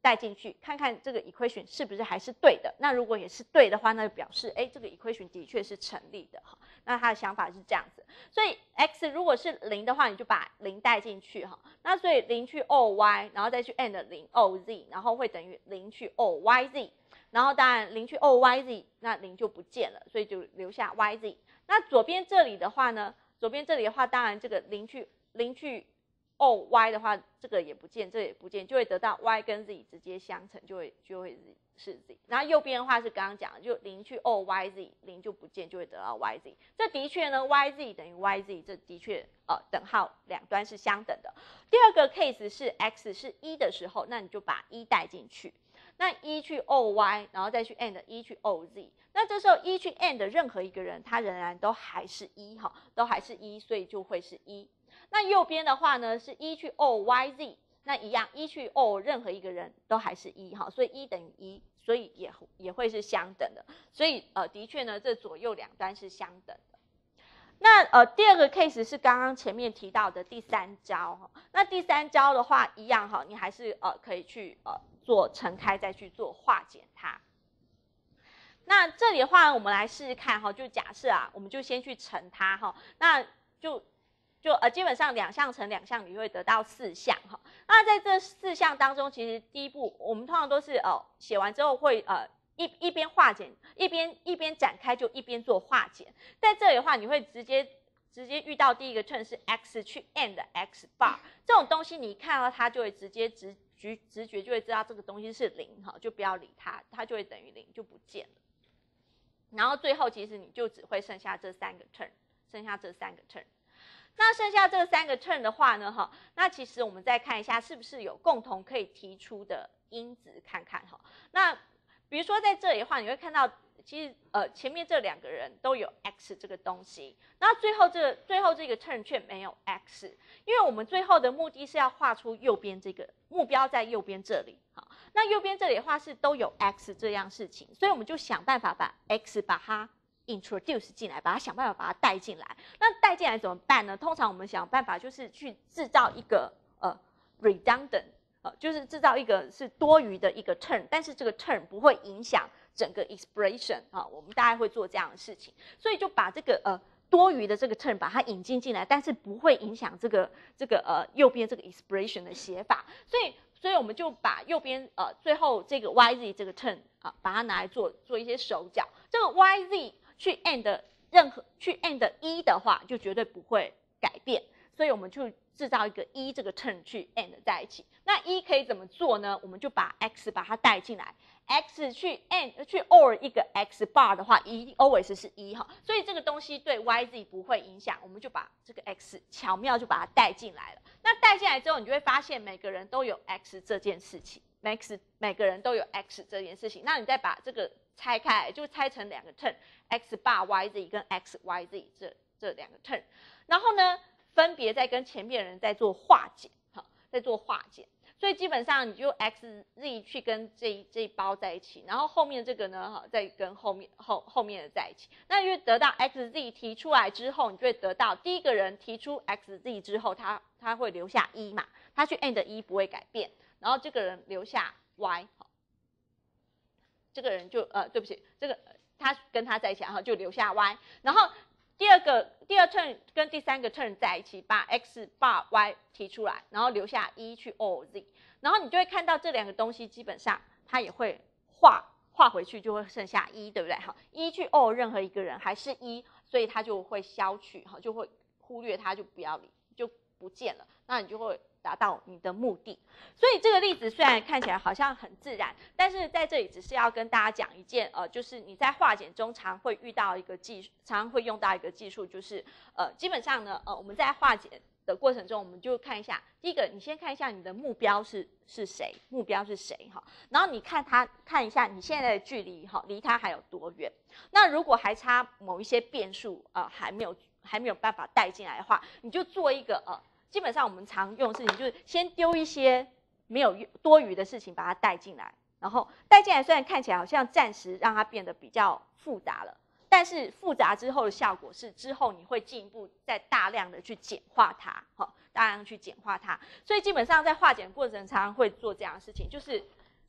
带进去，看看这个 equation 是不是还是对的。那如果也是对的话，那就表示哎，这个 equation 的确是成立的哈。那他的想法是这样子，所以 x 如果是零的话，你就把零带进去哈。那所以零去 o y， 然后再去 and 零 o z， 然后会等于零去 o y z。然后当然零去 o y z， 那零就不见了，所以就留下 y z。那左边这里的话呢，左边这里的话，当然这个零去零去 o y 的话，这个也不见，这也不见，就会得到 y 跟 z 直接相乘，就会就会是 z。然后右边的话是刚刚讲的，就零去 o y z， 零就不见，就会得到 y z。这的确呢 y z 等于 y z， 这的确呃等号两端是相等的。第二个 case 是 x 是一的时候，那你就把一带进去。那一去 o y， 然后再去 and 一去 o z， 那这时候一去 and 任何一个人，他仍然都还是一哈，都还是一，所以就会是一。那右边的话呢是一去 o y z， 那一样一去 o 任何一个人都还是一哈，所以一等于一，所以也也会是相等的。所以呃的确呢，这左右两端是相等的。那呃第二个 case 是刚刚前面提到的第三招哈，那第三招的话一样哈，你还是呃可以去呃做乘开再去做化简它。那这里的话我们来试试看哈，就假设啊，我们就先去乘它哈，那就就呃基本上两项乘两项你会得到四项哈。那在这四项当中，其实第一步我们通常都是呃写完之后会呃。一一边化简，一边一边展开，就一边做化简。在这里的话，你会直接直接遇到第一个 term 是 x 去 and x bar 这种东西，你一看到它就会直接直直直觉就会知道这个东西是零哈，就不要理它，它就会等于零，就不见了。然后最后其实你就只会剩下这三个 term， 剩下这三个 term。那剩下这三个 term 的话呢，哈，那其实我们再看一下是不是有共同可以提出的因子，看看哈。那比如说在这里的话，你会看到，其实呃前面这两个人都有 x 这个东西，那最后这个最后这个 term 却没有 x， 因为我们最后的目的是要画出右边这个目标在右边这里，好，那右边这里的话是都有 x 这样事情，所以我们就想办法把 x 把它 introduce 进来，把它想办法把它带进来。那带进来怎么办呢？通常我们想办法就是去制造一个呃 redundant。呃，就是制造一个是多余的一个 term， 但是这个 term 不会影响整个 expression 啊，我们大概会做这样的事情，所以就把这个呃多余的这个 term 把它引进进来，但是不会影响这个这个呃右边这个 expression 的写法，所以所以我们就把右边呃最后这个 yz 这个 term 啊，把它拿来做做一些手脚，这个 yz 去 and 任何去 and 一的话，就绝对不会改变，所以我们就制造一个一这个 term 去 and 在一起。那一可以怎么做呢？我们就把 x 把它带进来 ，x 去 and 去 or 一个 x bar 的话，一 always 是一哈，所以这个东西对 yz 不会影响，我们就把这个 x 巧妙就把它带进来了。那带进来之后，你就会发现每个人都有 x 这件事情 ，max 每个人都有 x 这件事情。那你再把这个拆开来，就拆成两个 term，x bar yz 跟 x yz 这这两个 term， 然后呢？分别在跟前面的人在做化简，好，在做化简，所以基本上你就 x z 去跟这一这一包在一起，然后后面这个呢，哈，再跟后面后后面的在一起，那就得到 x z 提出来之后，你就会得到第一个人提出 x z 之后，他他会留下一嘛，他去 and 一不会改变，然后这个人留下 y， 好，这个人就呃对不起，这个他跟他在一起，然后就留下 y， 然后。第二个第二 term 跟第三个 term 在一起，把 x bar y 提出来，然后留下一去 o z， 然后你就会看到这两个东西基本上它也会画画回去，就会剩下一，对不对？好，一去 o 任何一个人还是一，所以它就会消去，哈，就会忽略它，就不要理，就不见了，那你就会达到你的目的。所以这个例子虽然看起来好像很自然，但是在这里只是要跟大家讲一件，呃，就是你在化简中常会遇到一个技术，常会用到一个技术，就是呃，基本上呢，呃，我们在化简的过程中，我们就看一下，第一个，你先看一下你的目标是是谁，目标是谁哈，然后你看他看一下你现在的距离哈，离他还有多远。那如果还差某一些变数，呃，还没有还没有办法带进来的话，你就做一个呃。基本上我们常用的事情就是先丢一些没有多余的事情把它带进来，然后带进来虽然看起来好像暂时让它变得比较复杂了，但是复杂之后的效果是之后你会进一步再大量的去简化它，哈，大量去简化它。所以基本上在化简过程常常会做这样的事情，就是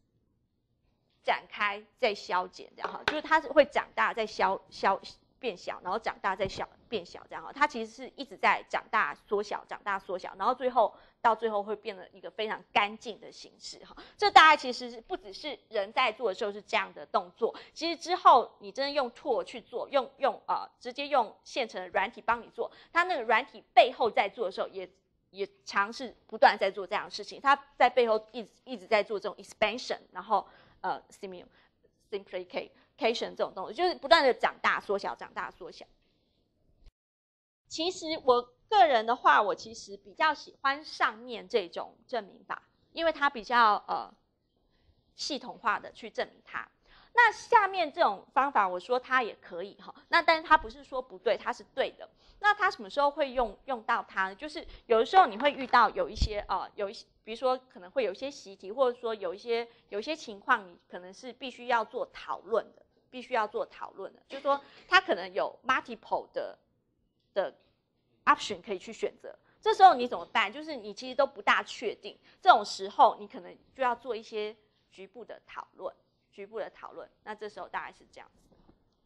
展开再消减，这样哈，就是它是会长大再消消变小，然后长大再小变小这样哈，它其实是一直在长大缩小长大缩小，然后最后到最后会变得一个非常干净的形式哈。这大概其实是不只是人在做的时候是这样的动作，其实之后你真的用 tool 去做，用用呃直接用现成的软体帮你做，它那个软体背后在做的时候也。也尝试不断在做这样的事情，它在背后一直一直在做这种 expansion， 然后呃 simplification 这种东西，就是不断的长大、缩小、长大、缩小。其实我个人的话，我其实比较喜欢上面这种证明法，因为它比较呃系统化的去证明它。那下面这种方法，我说它也可以哈，那但是它不是说不对，它是对的。那它什么时候会用用到它呢？就是有的时候你会遇到有一些呃有一些，比如说可能会有一些习题，或者说有一些有一些情况，你可能是必须要做讨论的，必须要做讨论的，就是说它可能有 multiple 的的 option 可以去选择。这时候你怎么办？就是你其实都不大确定，这种时候你可能就要做一些局部的讨论。局部的讨论，那这时候大概是这样子。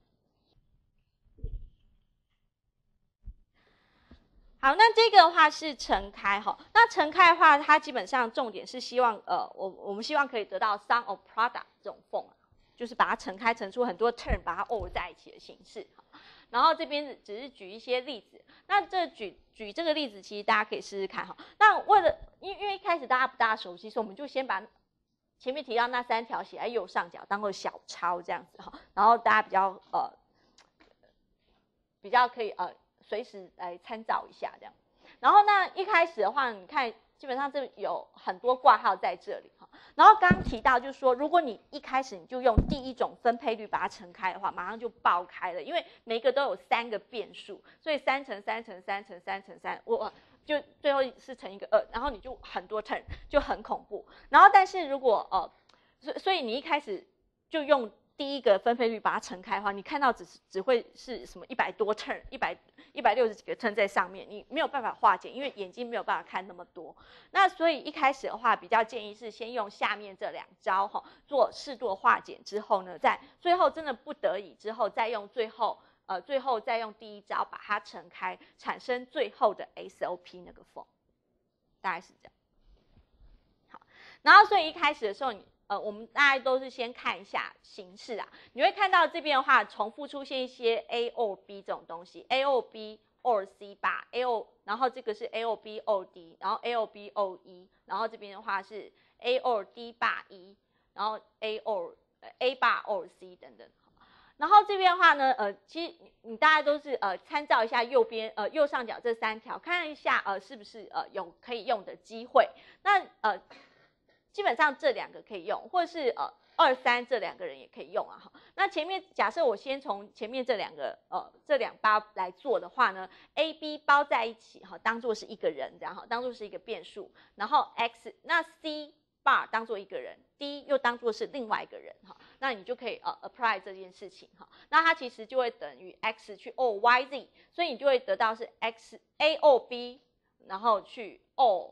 好，那这个的话是乘开哈，那乘开的话，它基本上重点是希望呃，我我们希望可以得到 sum of product 这种 form， 就是把它乘开乘出很多 term， 把它 O 在一起的形式。然后这边只是举一些例子，那这举举这个例子，其实大家可以试试看哈。那为了因因为一开始大家不大熟悉，所以我们就先把前面提到那三条写在右上角当做小抄这样子哈，然后大家比较呃比较可以呃随时来参照一下这样。然后那一开始的话，你看基本上这有很多挂号在这里哈。然后刚刚提到就是说，如果你一开始你就用第一种分配率把它乘开的话，马上就爆开了，因为每个都有三个变数，所以三乘三乘三乘三乘三，我。就最后是乘一个二，然后你就很多 term 就很恐怖。然后但是如果呃，所所以你一开始就用第一个分配率把它乘开的话，你看到只只会是什么一百多 term， 一百一百六十几个 term 在上面，你没有办法化简，因为眼睛没有办法看那么多。那所以一开始的话，比较建议是先用下面这两招哈，做适度化简之后呢，在最后真的不得已之后，再用最后。呃，最后再用第一招把它乘开，产生最后的 S O P 那个 form， 大概是这样。好，然后所以一开始的时候你，呃，我们大家都是先看一下形式啊，你会看到这边的话，重复出现一些 A or B 这种东西 ，A or B or C 吧 ，A or， 然后这个是 A or B or D， 然后 A or B or E， 然后这边的话是 A or D 吧 E， 然后 A or A 吧 or C 等等。然后这边的话呢，呃，其实你大家都是呃参照一下右边呃右上角这三条，看一下呃是不是呃有可以用的机会。那呃基本上这两个可以用，或者是呃二三这两个人也可以用啊哈。那前面假设我先从前面这两个呃这两包来做的话呢 ，A、B 包在一起哈，当做是一个人这样哈，当做是一个变数，然后 X 那 C。bar 当做一个人 ，D 又当做是另外一个人哈，那你就可以呃 apply 这件事情哈，那它其实就会等于 x 去 o y z， 所以你就会得到是 x a o b， 然后去 o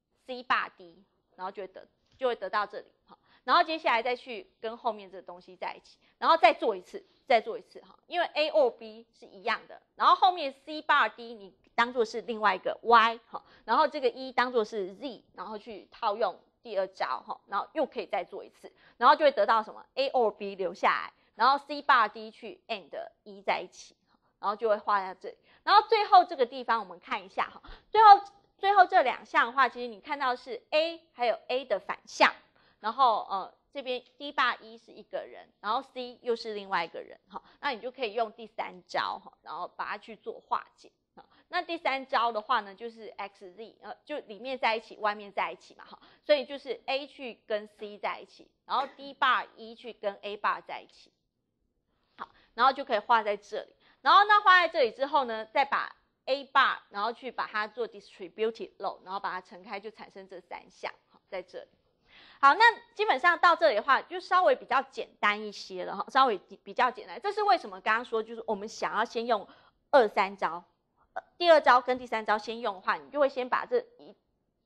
c bar d， 然后就会得就会得到这里哈，然后接下来再去跟后面这个东西在一起，然后再做一次，再做一次哈，因为 a o b 是一样的，然后后面 c bar d 你当做是另外一个 y 哈，然后这个 e 当做是 z， 然后去套用。第二招哈，然后又可以再做一次，然后就会得到什么 A or B 留下来，然后 C bar D 去 and E 在一起，然后就会画在这里。然后最后这个地方我们看一下哈，最后最后这两项的话，其实你看到是 A 还有 A 的反向，然后呃这边 D bar E 是一个人，然后 C 又是另外一个人哈，那你就可以用第三招哈，然后把它去做化简。那第三招的话呢，就是 X Z， 呃，就里面在一起，外面在一起嘛，哈，所以就是 A 去跟 C 在一起，然后 D bar E 去跟 A bar 在一起，好，然后就可以画在这里，然后那画在这里之后呢，再把 A bar， 然后去把它做 distributed load， 然后把它乘开，就产生这三项，好，在这里。好，那基本上到这里的话，就稍微比较简单一些了哈，稍微比较简单。这是为什么刚刚说，就是我们想要先用二三招。第二招跟第三招先用的话，你就会先把这一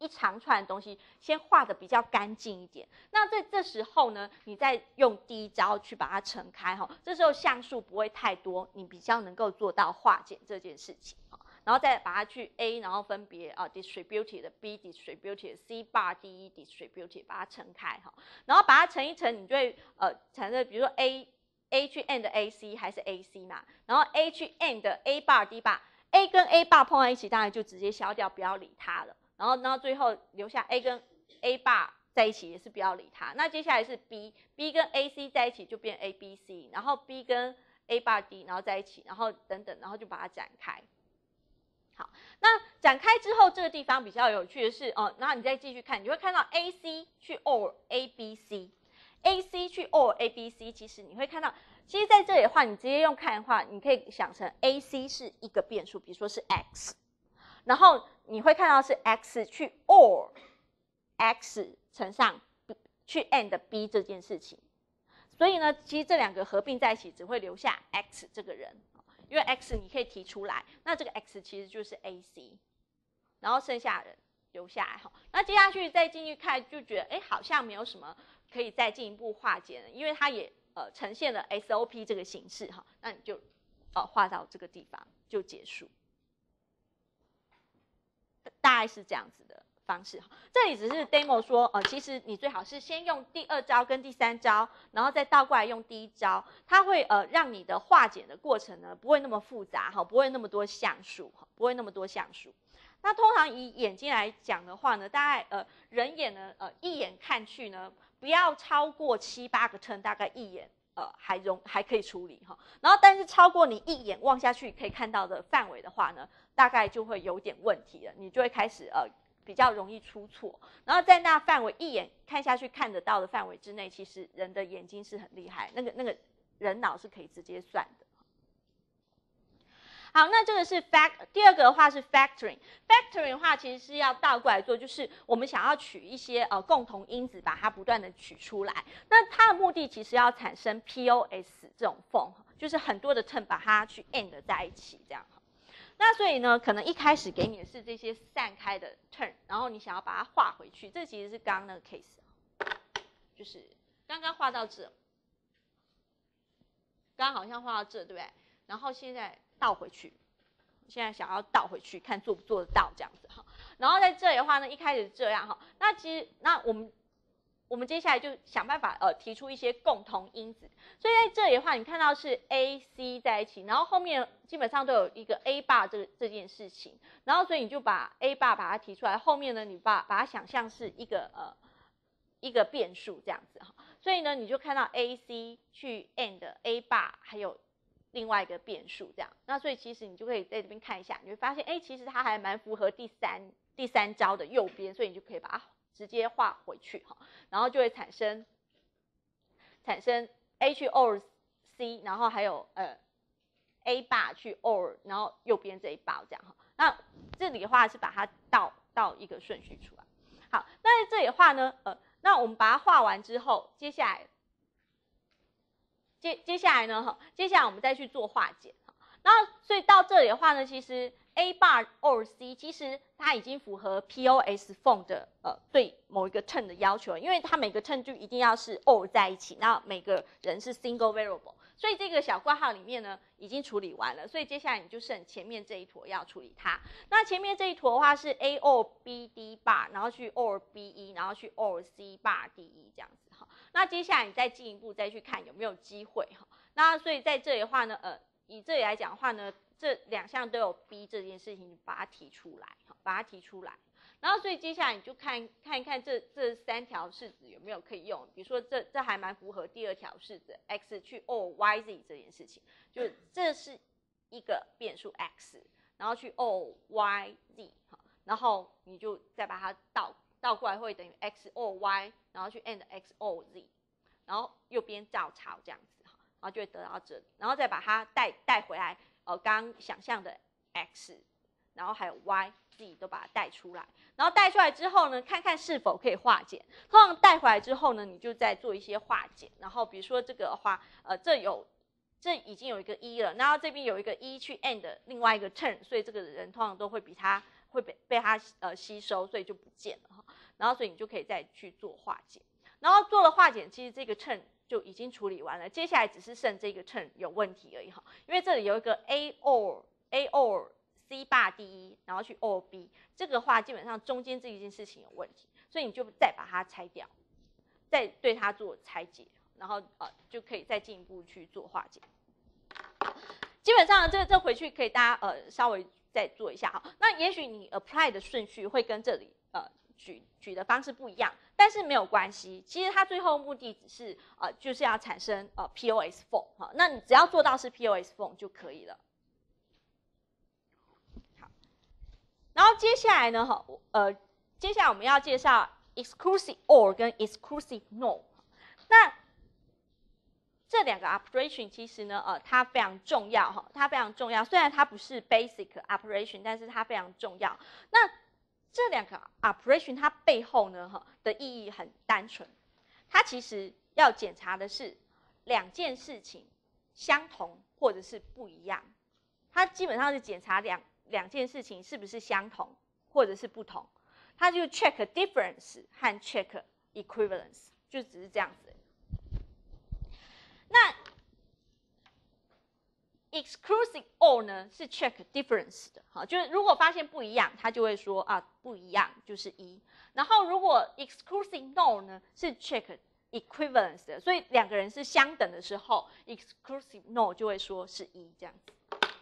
一长串的东西先画的比较干净一点。那在这时候呢，你再用第一招去把它撑开哈，这时候像素不会太多，你比较能够做到化简这件事情哈。然后再把它去 A， 然后分别啊 distributed B distributed C bar D E distributed 把它撑开哈，然后把它乘一乘，你就会呃产生比如说 A A 去 and A C 还是 A C 嘛，然后 A 去 and A bar D bar。A 跟 A bar 碰在一起，当然就直接消掉，不要理它了。然后，然后最后留下 A 跟 A bar 在一起，也是不要理它。那接下来是 B，B 跟 A C 在一起就变 A B C， 然后 B 跟 A bar D 然后在一起，然后等等，然后就把它展开。好，那展开之后，这个地方比较有趣的是，哦，然后你再继续看，你会看到 A C 去 or A B C，A C 去 or A B C， 其实你会看到。其实在这里的话，你直接用看的话，你可以想成 A C 是一个变数，比如说是 X， 然后你会看到是 X 去 or X 乘上 B 去 and B 这件事情。所以呢，其实这两个合并在一起，只会留下 X 这个人，因为 X 你可以提出来，那这个 X 其实就是 A C， 然后剩下人留下来哈。那接下去再进去看，就觉得哎，好像没有什么可以再进一步化简了，因为它也。呃，呈现了 S O P 这个形式哈，那你就呃画到这个地方就结束，大概是这样子的方式哈。这里只是 demo 说，呃，其实你最好是先用第二招跟第三招，然后再倒过来用第一招，它会呃让你的化简的过程呢不会那么复杂哈，不会那么多像素哈，不会那么多像素。那通常以眼睛来讲的话呢，大概呃人眼呢呃一眼看去呢。不要超过七八个 turn， 大概一眼呃还容还可以处理哈。然后但是超过你一眼望下去可以看到的范围的话呢，大概就会有点问题了，你就会开始呃比较容易出错。然后在那范围一眼看下去看得到的范围之内，其实人的眼睛是很厉害，那个那个人脑是可以直接算的。好，那这个是 fact， 第二个的话是 factoring。factoring 的话其实是要倒过来做，就是我们想要取一些呃共同因子，把它不断的取出来。那它的目的其实要产生 P O S 这种 form， 就是很多的 term 把它去 and 在一起这样。那所以呢，可能一开始给你的是这些散开的 term， 然后你想要把它画回去，这其实是刚刚那个 case， 就是刚刚画到这，刚刚好像画到这，对不对？然后现在。倒回去，现在想要倒回去，看做不做得到这样子哈。然后在这里的话呢，一开始这样哈，那其实那我们我们接下来就想办法呃提出一些共同因子。所以在这里的话，你看到是 A C 在一起，然后后面基本上都有一个 A bar 这这件事情，然后所以你就把 A bar 把它提出来，后面呢你把把它想象是一个呃一个变数这样子哈。所以呢你就看到 A C 去 and A bar 还有。另外一个变数这样，那所以其实你就可以在这边看一下，你会发现，哎，其实它还蛮符合第三第三招的右边，所以你就可以把它直接画回去哈，然后就会产生产生 A 去 or C， 然后还有呃 A bar 去 or， 然后右边这一包这样哈。那这里的话是把它倒倒一个顺序出来。好，那在这里的话呢，呃，那我们把它画完之后，接下来。接接下来呢，哈，接下来我们再去做化简，然后所以到这里的话呢，其实 A bar or C 其实它已经符合 P O S form 的呃对某一个 term 的要求，因为它每个 term 就一定要是 or 在一起，那每个人是 single variable， 所以这个小括号里面呢已经处理完了，所以接下来你就剩前面这一坨要处理它。那前面这一坨的话是 A or B D bar， 然后去 or B E， 然后去 or C bar D E 这样子哈。那接下来你再进一步再去看有没有机会哈。那所以在这里的话呢，呃，以这里来讲的话呢，这两项都有 B 这件事情，你把它提出来，把它提出来。然后所以接下来你就看看一看这这三条式子有没有可以用，比如说这这还蛮符合第二条式子 x 去 or Y Z 这件事情，就这是一个变数 x， 然后去 or Y Z， 然后你就再把它倒倒过来会等于 x or Y， 然后去 and x or Z， 然后右边照抄这样子。然后就会得到这里，然后再把它带带回来，呃，刚刚想象的 x， 然后还有 y， 自己都把它带出来，然后带出来之后呢，看看是否可以化简。通常带回来之后呢，你就再做一些化简，然后比如说这个的话，呃，这有这已经有一个一了，然后这边有一个一去 and 另外一个 term， 所以这个人通常都会比他会被被它呃吸收，所以就不见了哈。然后所以你就可以再去做化简，然后做了化简，其实这个称就已经处理完了，接下来只是剩这个称有问题而已哈，因为这里有一个 A or A or C bar D 一，然后去 or B， 这个话基本上中间这一件事情有问题，所以你就再把它拆掉，再对它做拆解，然后呃就可以再进一步去做化简。基本上这这回去可以大家呃稍微再做一下哈。那也许你 apply 的顺序会跟这里呃举举的方式不一样，但是没有关系。其实它最后目的只是呃就是要产生呃 P O S form 哈，那你只要做到是 P O S form 就可以了。好，然后接下来呢哈呃接下来我们要介绍 exclusive or 跟 exclusive no。那这两个 operation 其实呢，呃，它非常重要哈，它非常重要。虽然它不是 basic operation， 但是它非常重要。那这两个 operation 它背后呢，哈的意义很单纯，它其实要检查的是两件事情相同或者是不一样。它基本上是检查两两件事情是不是相同或者是不同。它就 check difference 和 check equivalence， 就只是这样子。那 exclusive or 呢是 check difference 的，好，就是如果发现不一样，它就会说啊不一样就是一。然后如果 exclusive no 呢是 check equivalence 的，所以两个人是相等的时候 ，exclusive no 就会说是一这样子。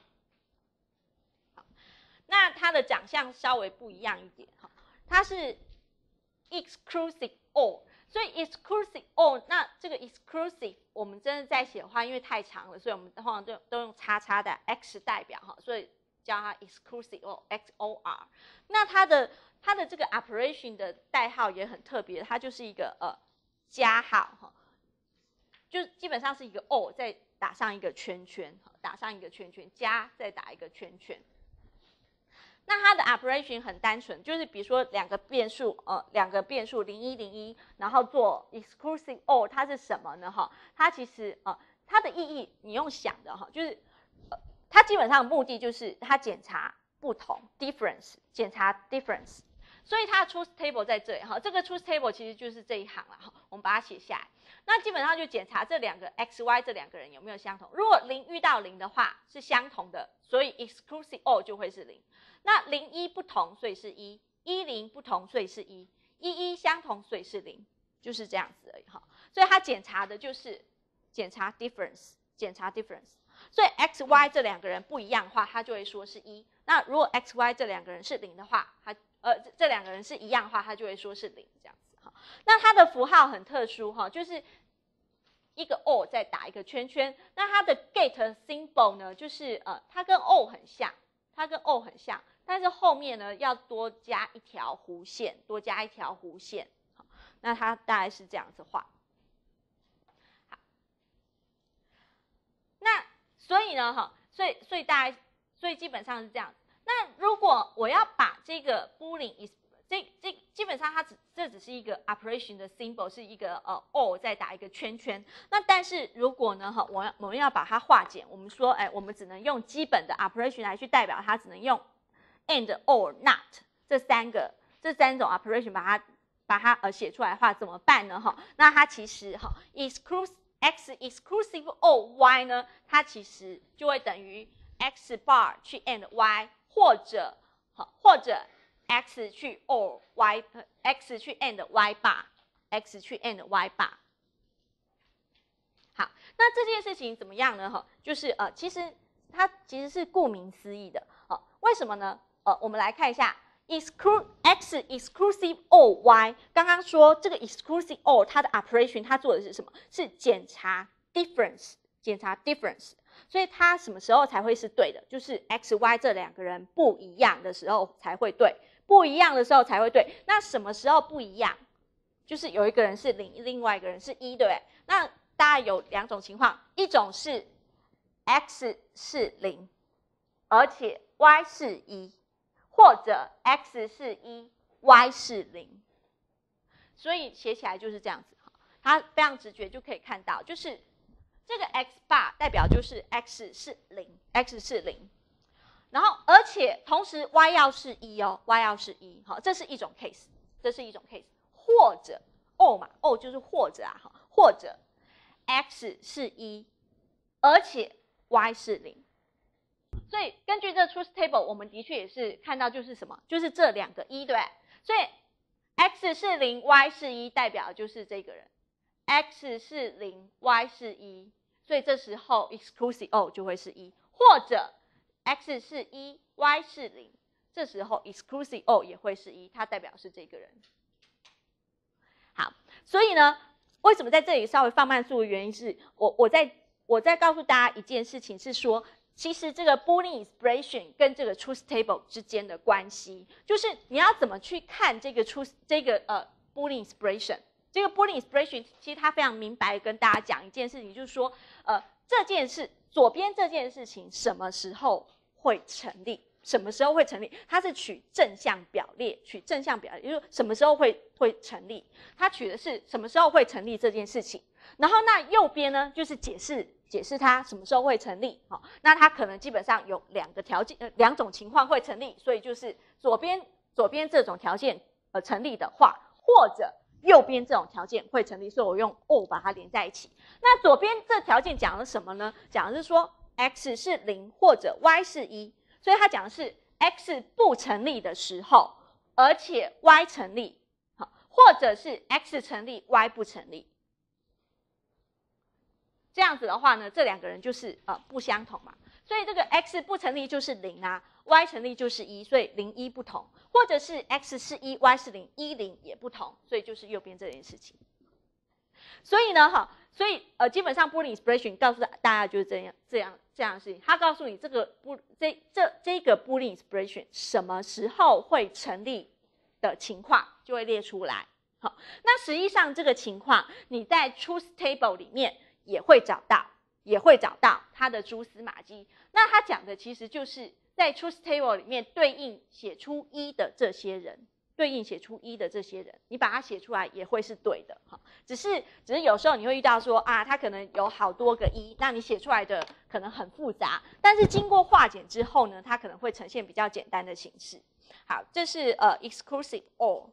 好，那它的长相稍微不一样一点，哈，它是 exclusive or。所以 exclusive or 那这个 exclusive 我们真的在写的话，因为太长了，所以我们通常都都用叉叉的 x 代表哈，所以叫它 exclusive or X O R。那它的它的这个 operation 的代号也很特别，它就是一个呃加号哈，就基本上是一个 or 再打上一个圈圈，打上一个圈圈，加再打一个圈圈。那它的 operation 很单纯，就是比如说两个变数，呃，两个变数零一零一，然后做 exclusive or， 它是什么呢？哈，它其实呃，它的意义你用想的哈，就是呃，它基本上目的就是它检查不同 difference， 检查 difference， 所以它的 truth table 在这里哈，这个 truth table 其实就是这一行了哈，我们把它写下来。那基本上就检查这两个 x y 这两个人有没有相同，如果零遇到零的话是相同的，所以 exclusive or 就会是零。那零一不同，所以是一；一零不同，所以是一；一一相同，所以是零，就是这样子而已哈。所以它检查的就是检查 difference， 检查 difference。所以 x y 这两个人不一样的话，它就会说是一。那如果 x y 这两个人是零的话，它呃这两个人是一样的话，它就会说是零这样子哈。那它的符号很特殊哈，就是一个 or 再打一个圈圈。那它的 get symbol 呢，就是呃它跟 or 很像。它跟 or 很像，但是后面呢要多加一条弧线，多加一条弧线。好，那它大概是这样子画。好，那所以呢，哈，所以所以大概，所以基本上是这样。那如果我要把这个 boolean is 这这基本上它只这只是一个 operation 的 symbol， 是一个呃 or 再打一个圈圈。那但是如果呢哈，我我们要把它化简，我们说哎，我们只能用基本的 operation 来去代表它，只能用 and or not 这三个这三种 operation 把它把它呃写出来的话怎么办呢哈？那它其实哈 exclusive x exclusive or y 呢，它其实就会等于 x bar 去 and y 或者好或者x 去 or y x 去 and y bar x 去 and y bar。好，那这件事情怎么样呢？哈，就是呃，其实它其实是顾名思义的。好，为什么呢？呃，我们来看一下 exclusive x exclusive or y。刚刚说这个 exclusive or 它的 operation 它做的是什么？是检查 difference， 检查 difference。所以它什么时候才会是对的？就是 x y 这两个人不一样的时候才会对。不一样的时候才会对，那什么时候不一样？就是有一个人是零，另外一个人是一，对不对？那大概有两种情况，一种是 x 是零，而且 y 是一，或者 x 是一 ，y 是零。所以写起来就是这样子，它非常直觉就可以看到，就是这个 x bar 代表就是 x 是零 ，x 是零。 然后而且同时 y 要是一哦 ，y 要是一，好，这是一种 case， 这是一种 case， 或者 o 嘛 ，o 就是或者啊，或者 x 是一，而且 y 是零。所以根据这 truth table， 我们的确也是看到就是什么，就是这两个一，对不对？所以 x 是零 ，y 是一，代表就是这个人 ，x 是零 ，y 是一，所以这时候 exclusive o 就会是一，或者 x 是一 ，y 是零，这时候 exclusive o 也会是一，它代表是这个人。好，所以呢，为什么在这里稍微放慢速的原因是我我在我在告诉大家一件事情是说。其实这个 Boolean expression 跟这个 truth table 之间的关系，就是你要怎么去看这个 truth 这个呃 Boolean expression。这个 Boolean expression 其实它非常明白跟大家讲一件事情，就是说，呃，这件事左边这件事情什么时候会成立？什么时候会成立？它是取正向表列，取正向表列，就是什么时候会会成立？它取的是什么时候会成立这件事情。然后那右边呢，就是解释。解释它什么时候会成立，好，那它可能基本上有两个条件，呃，两种情况会成立，所以就是左边左边这种条件呃成立的话，或者右边这种条件会成立，所以我用 or 把它连在一起。那左边这条件讲的是什么呢？讲的是说 x 是零或者 y 是一，所以它讲的是 x 不成立的时候，而且 y 成立，好，或者是 x 成立 y 不成立。这样子的话呢，这两个人就是呃不相同嘛，所以这个 x 不成立就是零啊 ，y 成立就是一，所以零一不同，或者是 x 是一 ，y 是零，一零也不同，所以就是右边这件事情。所以呢，哈，所以呃基本上 Boolean expression 告诉大家就是这样这样这样的事情，它告诉你这个不这这这个 Boolean expression 什么时候会成立的情况就会列出来。好，那实际上这个情况你在 truth table 里面。也会找到，也会找到它的蛛丝马迹。那他讲的其实就是在 truth table 里面对应写出一的这些人，对应写出一的这些人，你把它写出来也会是对的哈。只是只是有时候你会遇到说啊，它可能有好多个一，那你写出来的可能很复杂，但是经过化简之后呢，它可能会呈现比较简单的形式。好，这是呃 exclusive or。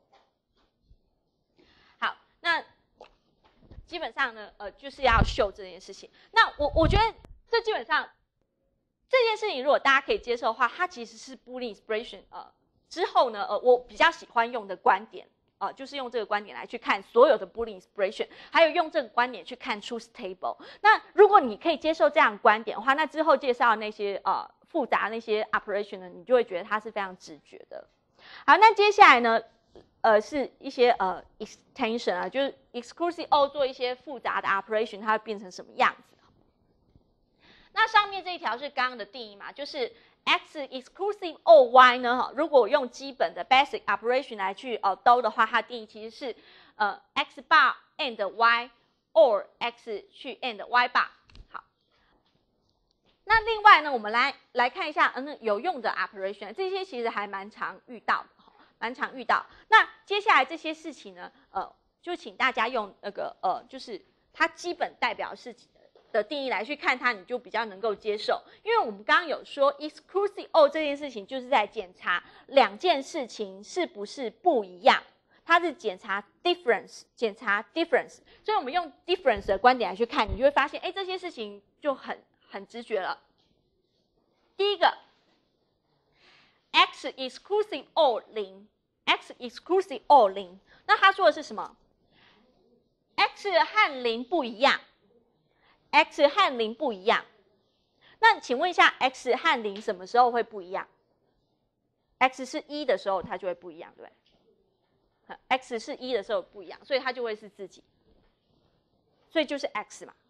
好，那。基本上呢，呃，就是要秀这件事情。那我我觉得这基本上这件事情，如果大家可以接受的话，它其实是 Boolean expression 呃之后呢，呃，我比较喜欢用的观点，呃，就是用这个观点来去看所有的 Boolean expression， 还有用这个观点去看 truth table。那如果你可以接受这样的观点的话，那之后介绍的那些呃复杂那些 operation 呢，你就会觉得它是非常直觉的。好，那接下来呢？呃，是一些呃 extension 啊，就是 exclusive or 做一些复杂的 operation， 它会变成什么样子？那上面这一条是刚刚的定义嘛，就是 x exclusive or y 呢，如果我用基本的 basic operation 来去呃兜的话，它的定义其实是呃 x bar and y or x 去 and y bar。好，那另外呢，我们来来看一下嗯有用的 operation， 这些其实还蛮常遇到的。蛮常遇到，那接下来这些事情呢，呃，就请大家用那个呃，就是它基本代表事情的定义来去看它，你就比较能够接受。因为我们刚刚有说 exclusive or 这件事情，就是在检查两件事情是不是不一样，它是检查 difference， 检查 difference。所以我们用 difference 的观点来去看，你就会发现，哎，这些事情就很很直觉了。第一个。x exclusive or 零 ，x exclusive or 零，那他说的是什么 ？x 和零不一样 ，x 和零不一样。那请问一下 ，x 和零什么时候会不一样 ？x 是一的时候，它就会不一样，对不对 ？x 是一的时候不一样，所以它就会是自己，所以就是 x 嘛。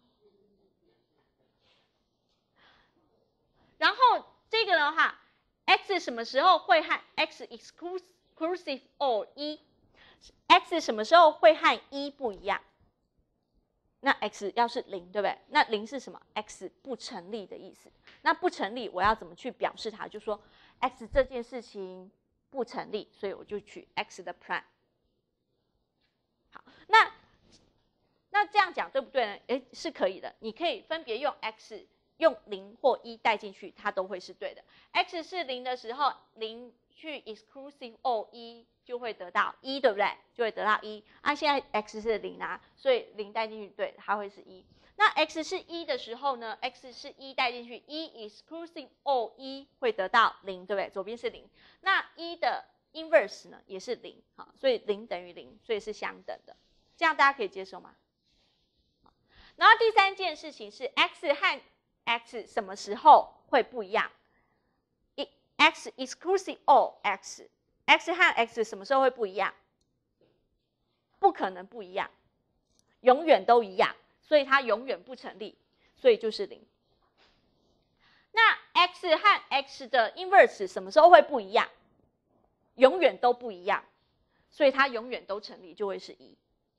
然后这个的话。x 什么时候会和 x exclusive or 一 ？x 什么时候会和一不一样？那 x 要是零，对不对？那零是什么 ？x 不成立的意思。那不成立，我要怎么去表示它？就说 x 这件事情不成立，所以我就取 x 的 prime。好，那那这样讲对不对呢？诶，是可以的。你可以分别用 x 用零或一带进去，它都会是对的。x 是零的时候，零去 exclusive O 一就会得到一，对不对？就会得到一。啊，现在 x 是零啊，所以零带进去，对，它会是一。那 x 是一的时候呢 ，x 是一带进去，一 exclusive O 一会得到零，对不对？左边是零。那一的 inverse 呢也是零，好，所以零等于零，所以是相等的。这样大家可以接受吗？然后第三件事情是 x 和 x 什么时候会不一样 ？x exclusive O x，x 和 x 什么时候会不一样？不可能不一样，永远都一样，所以它永远不成立，所以就是零。那 x 和 x 的 inverse 什么时候会不一样？永远都不一样，所以它永远都成立，就会是一。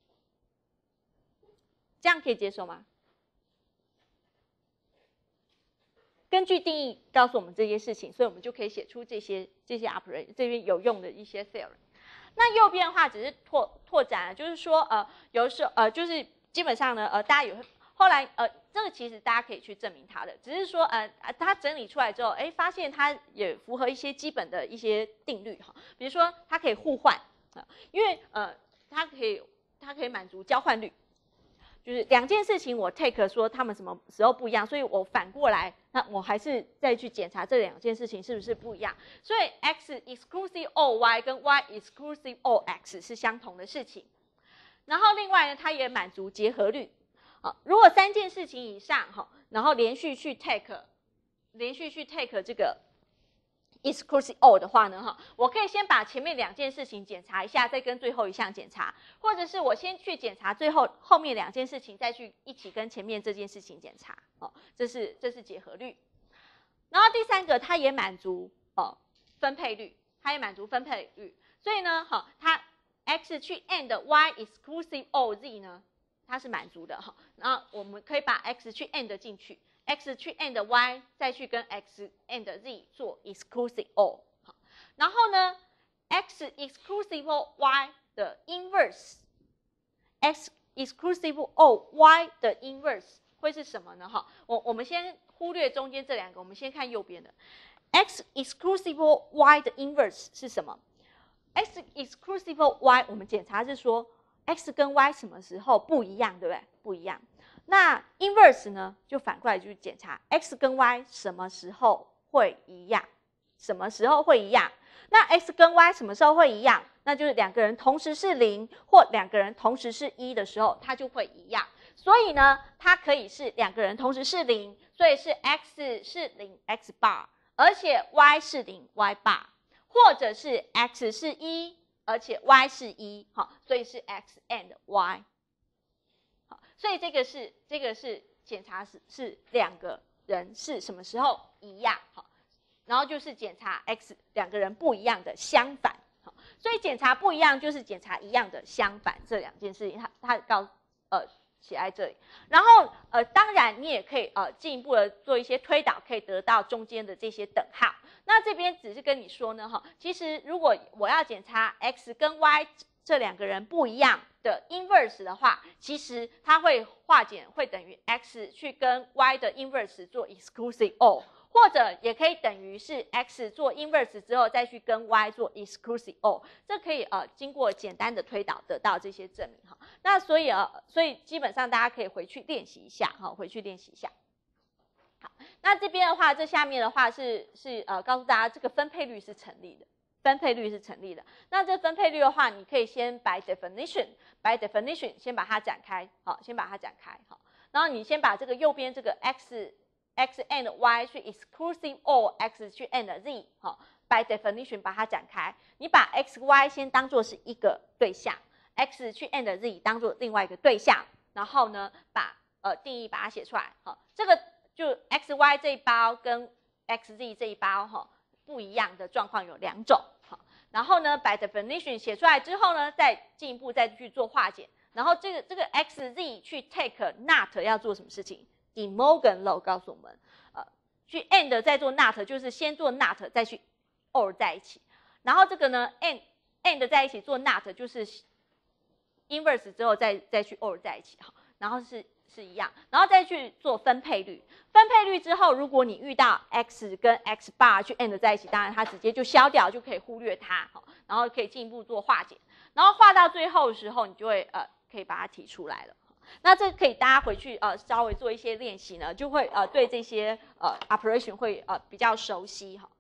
这样可以接受吗？根据定义告诉我们这些事情，所以我们就可以写出这些这些 operation 这边有用的一些 theorem。那右边的话只是拓拓展了，就是说呃，有时候呃，就是基本上呢呃，大家有后来呃，这个其实大家可以去证明它的，只是说呃，它整理出来之后，哎，发现它也符合一些基本的一些定律哈，比如说它可以互换啊，因为呃，它可以它可以满足交换率。就是两件事情，我 take 说他们什么时候不一样，所以我反过来，那我还是再去检查这两件事情是不是不一样。所以 x exclusive O y 跟 y exclusive O x 是相同的事情。然后另外呢，它也满足结合律。好，如果三件事情以上，哈，然后连续去 take， 连续去 take 这个 exclusive O 的话呢，哈，我可以先把前面两件事情检查一下，再跟最后一项检查，或者是我先去检查最后后面两件事情，再去一起跟前面这件事情检查，哦，这是这是结合律。然后第三个，它也满足哦分配率，它也满足分配率，所以呢，哈，它 x 去 and y exclusive O z 呢，它是满足的哈。然后我们可以把 x 去 and 进去。x 去 and y 再去跟 x and z 做 exclusive O， 好，然后呢 x exclusive O y 的 inverse， x exclusive O y 的 inverse 会是什么呢？哈，我我们先忽略中间这两个，我们先看右边的 x exclusive O y 的 inverse 是什么 ？x exclusive O y 我们检查是说 x 跟 y 什么时候不一样，对不对？不一样。那 inverse 呢，就反过来去检查 x 跟 y 什么时候会一样，什么时候会一样？那 x 跟 y 什么时候会一样？那就是两个人同时是零，或两个人同时是一的时候，它就会一样。所以呢，它可以是两个人同时是零，所以是 x 是零 x bar， 而且 y 是零 y bar， 或者是 x 是一，而且 y 是一，好，所以是 x and y。所以这个是这个是检查是是两个人是什么时候一样，好，然后就是检查 x 两个人不一样的相反，好，所以检查不一样就是检查一样的相反这两件事情，它它告呃写在这里，然后呃当然你也可以呃进一步的做一些推导，可以得到中间的这些等号。那这边只是跟你说呢，哈，其实如果我要检查 x 跟 y 这两个人不一样的 inverse 的话，其实它会化简会等于 x 去跟 y 的 inverse 做 exclusive O， 或者也可以等于是 x 做 inverse 之后再去跟 y 做 exclusive O， 这可以呃经过简单的推导得到这些证明哈。那所以呃所以基本上大家可以回去练习一下哈，回去练习一下。好，那这边的话，这下面的话是是呃告诉大家这个分配率是成立的。分配率是成立的。那这分配率的话，你可以先 by definition by definition 先把它展开，好，先把它展开，好。然后你先把这个右边这个 x x and y 去 exclusive O x 去 and z， 好 ，by definition 把它展开。你把 x y 先当作是一个对象 ，x 去 and z 当作另外一个对象，然后呢，把呃定义把它写出来，好，这个就 x y 这一包跟 x z 这一包，哈。不一样的状况有两种，好，然后呢 by definition 写出来之后呢，再进一步再去做化简，然后这个这个 x z 去 take not 要做什么事情 ？De Morgan law 告诉我们，呃，去 and 再做 not 就是先做 not 再去 or 在一起，然后这个呢 and and 在一起做 not 就是 inverse 之后再再去 or 在一起，好，然后是是一样，然后再去做分配率。 分配率之后，如果你遇到 x 跟 x bar 去 and 在一起，当然它直接就消掉，就可以忽略它，然后可以进一步做化简，然后化到最后的时候，你就会呃可以把它提出来了。那这可以大家回去呃稍微做一些练习呢，就会呃对这些呃 operation 会呃比较熟悉哈。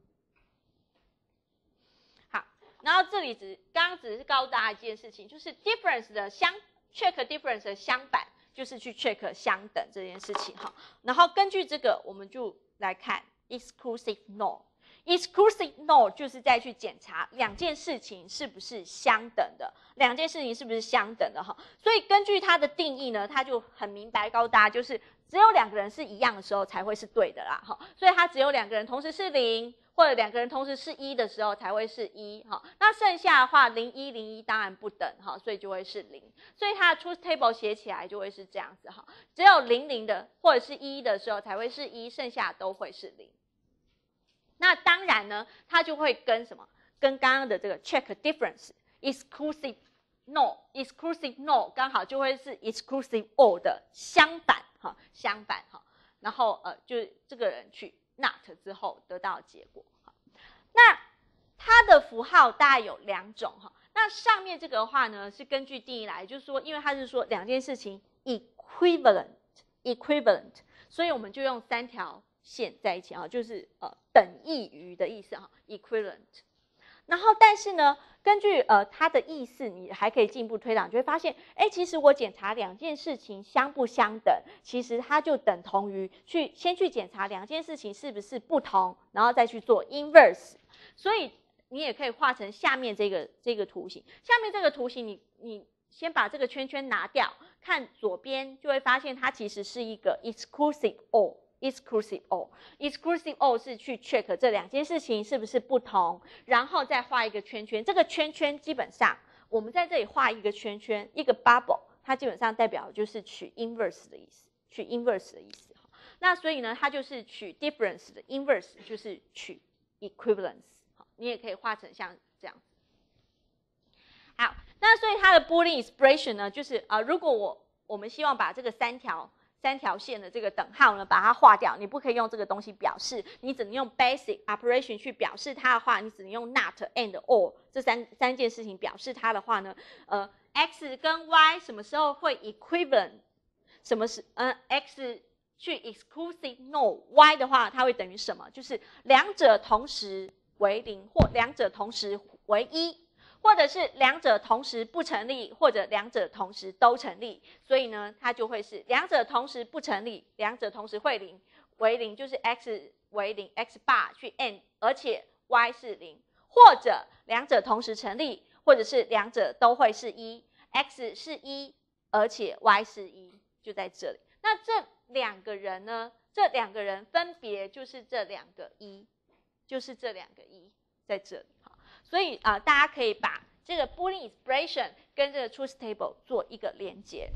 好，然后这里只刚刚只是告诉大家一件事情，就是 difference 的相 check difference 的相反就是去 check 相等这件事情哈。然后根据这个，我们就来看 exclusive no。exclusive no 就是再去检查两件事情是不是相等的，两件事情是不是相等的哈。所以根据它的定义呢，它就很明白告诉大家，就是只有两个人是一样的时候才会是对的啦哈。所以它只有两个人同时是零，或者两个人同时是一的时候才会是一哈。那剩下的话，零一零一当然不等哈，所以就会是零。所以它的 truth table 写起来就会是这样子哈，只有零零的或者是一的时候才会是一，剩下都会是零。那当然呢，它就会跟什么？跟刚刚的这个 check difference exclusive no exclusive no 刚好就会是 exclusive all 的相反哈，相反哈。然后呃，就是这个人去 not 之后得到的结果。那它的符号大概有两种哈。那上面这个的话呢，是根据定义来，就是说，因为它是说两件事情 equivalent equivalent， 所以我们就用三条线在一起啊，就是呃等义于的意思哈 ，equivalent。然后但是呢，根据呃它的意思，你还可以进一步推导，你就会发现，哎，其实我检查两件事情相不相等，其实它就等同于去先去检查两件事情是不是不同，然后再去做 inverse。所以你也可以画成下面这个这个图形。下面这个图形你，你你先把这个圈圈拿掉，看左边就会发现它其实是一个 exclusive all。exclusive all，exclusive all 是去 check 这两件事情是不是不同，然后再画一个圈圈。这个圈圈基本上，我们在这里画一个圈圈，一个 bubble， 它基本上代表就是取 inverse 的意思，取 inverse 的意思。那所以呢，它就是取 difference 的 inverse， 就是取 equivalence。你也可以画成像这样。好，那所以它的 Boolean expression 呢，就是啊、呃，如果我我们希望把这个三条。三条线的这个等号呢，把它划掉，你不可以用这个东西表示，你只能用 basic operation 去表示它的话，你只能用 not and or 这三三件事情表示它的话呢，呃 ，x 跟 y 什么时候会 equivalent？ 什么是呃 x 去 exclusive no，y 的话它会等于什么？就是两者同时为零，或两者同时为一。或者是两者同时不成立，或者两者同时都成立，所以呢，它就会是两者同时不成立，两者同时会零为零，就是 x 为零 ，x bar 去 n， 而且 y 是零，或者两者同时成立，或者是两者都会是一 ，x 是一，而且 y 是一，就在这里。那这两个人呢？这两个人分别就是这两个一，就是这两个一在这里。所以啊、呃，大家可以把这个 Boolean expression 跟这个 truth table 做一个连接。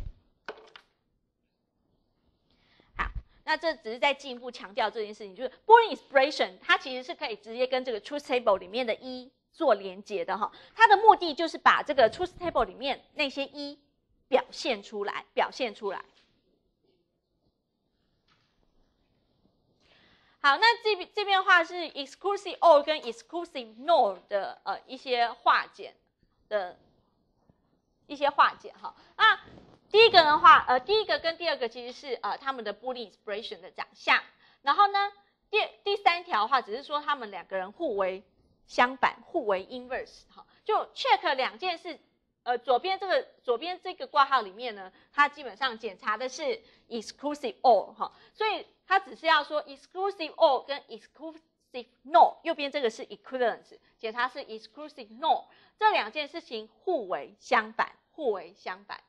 好，那这只是在进一步强调这件事情，就是 Boolean expression 它其实是可以直接跟这个 truth table 里面的一做连接的哈。它的目的就是把这个 truth table 里面那些一表现出来，表现出来。好，那这边这边的话是 exclusive all 跟 exclusive no 的呃一些化简的一些化简哈。那第一个的话，呃，第一个跟第二个其实是呃他们的 Boolean expression 的长相。然后呢，第第三条的话，只是说他们两个人互为相反，互为 inverse 哈，就 check 两件事。呃，左边这个左边这个挂号里面呢，它基本上检查的是 exclusive all 哈，所以它只是要说 exclusive all 跟 exclusive no， 右边这个是 equivalence， 检查是 exclusive no， 这两件事情互为相反，互为相反。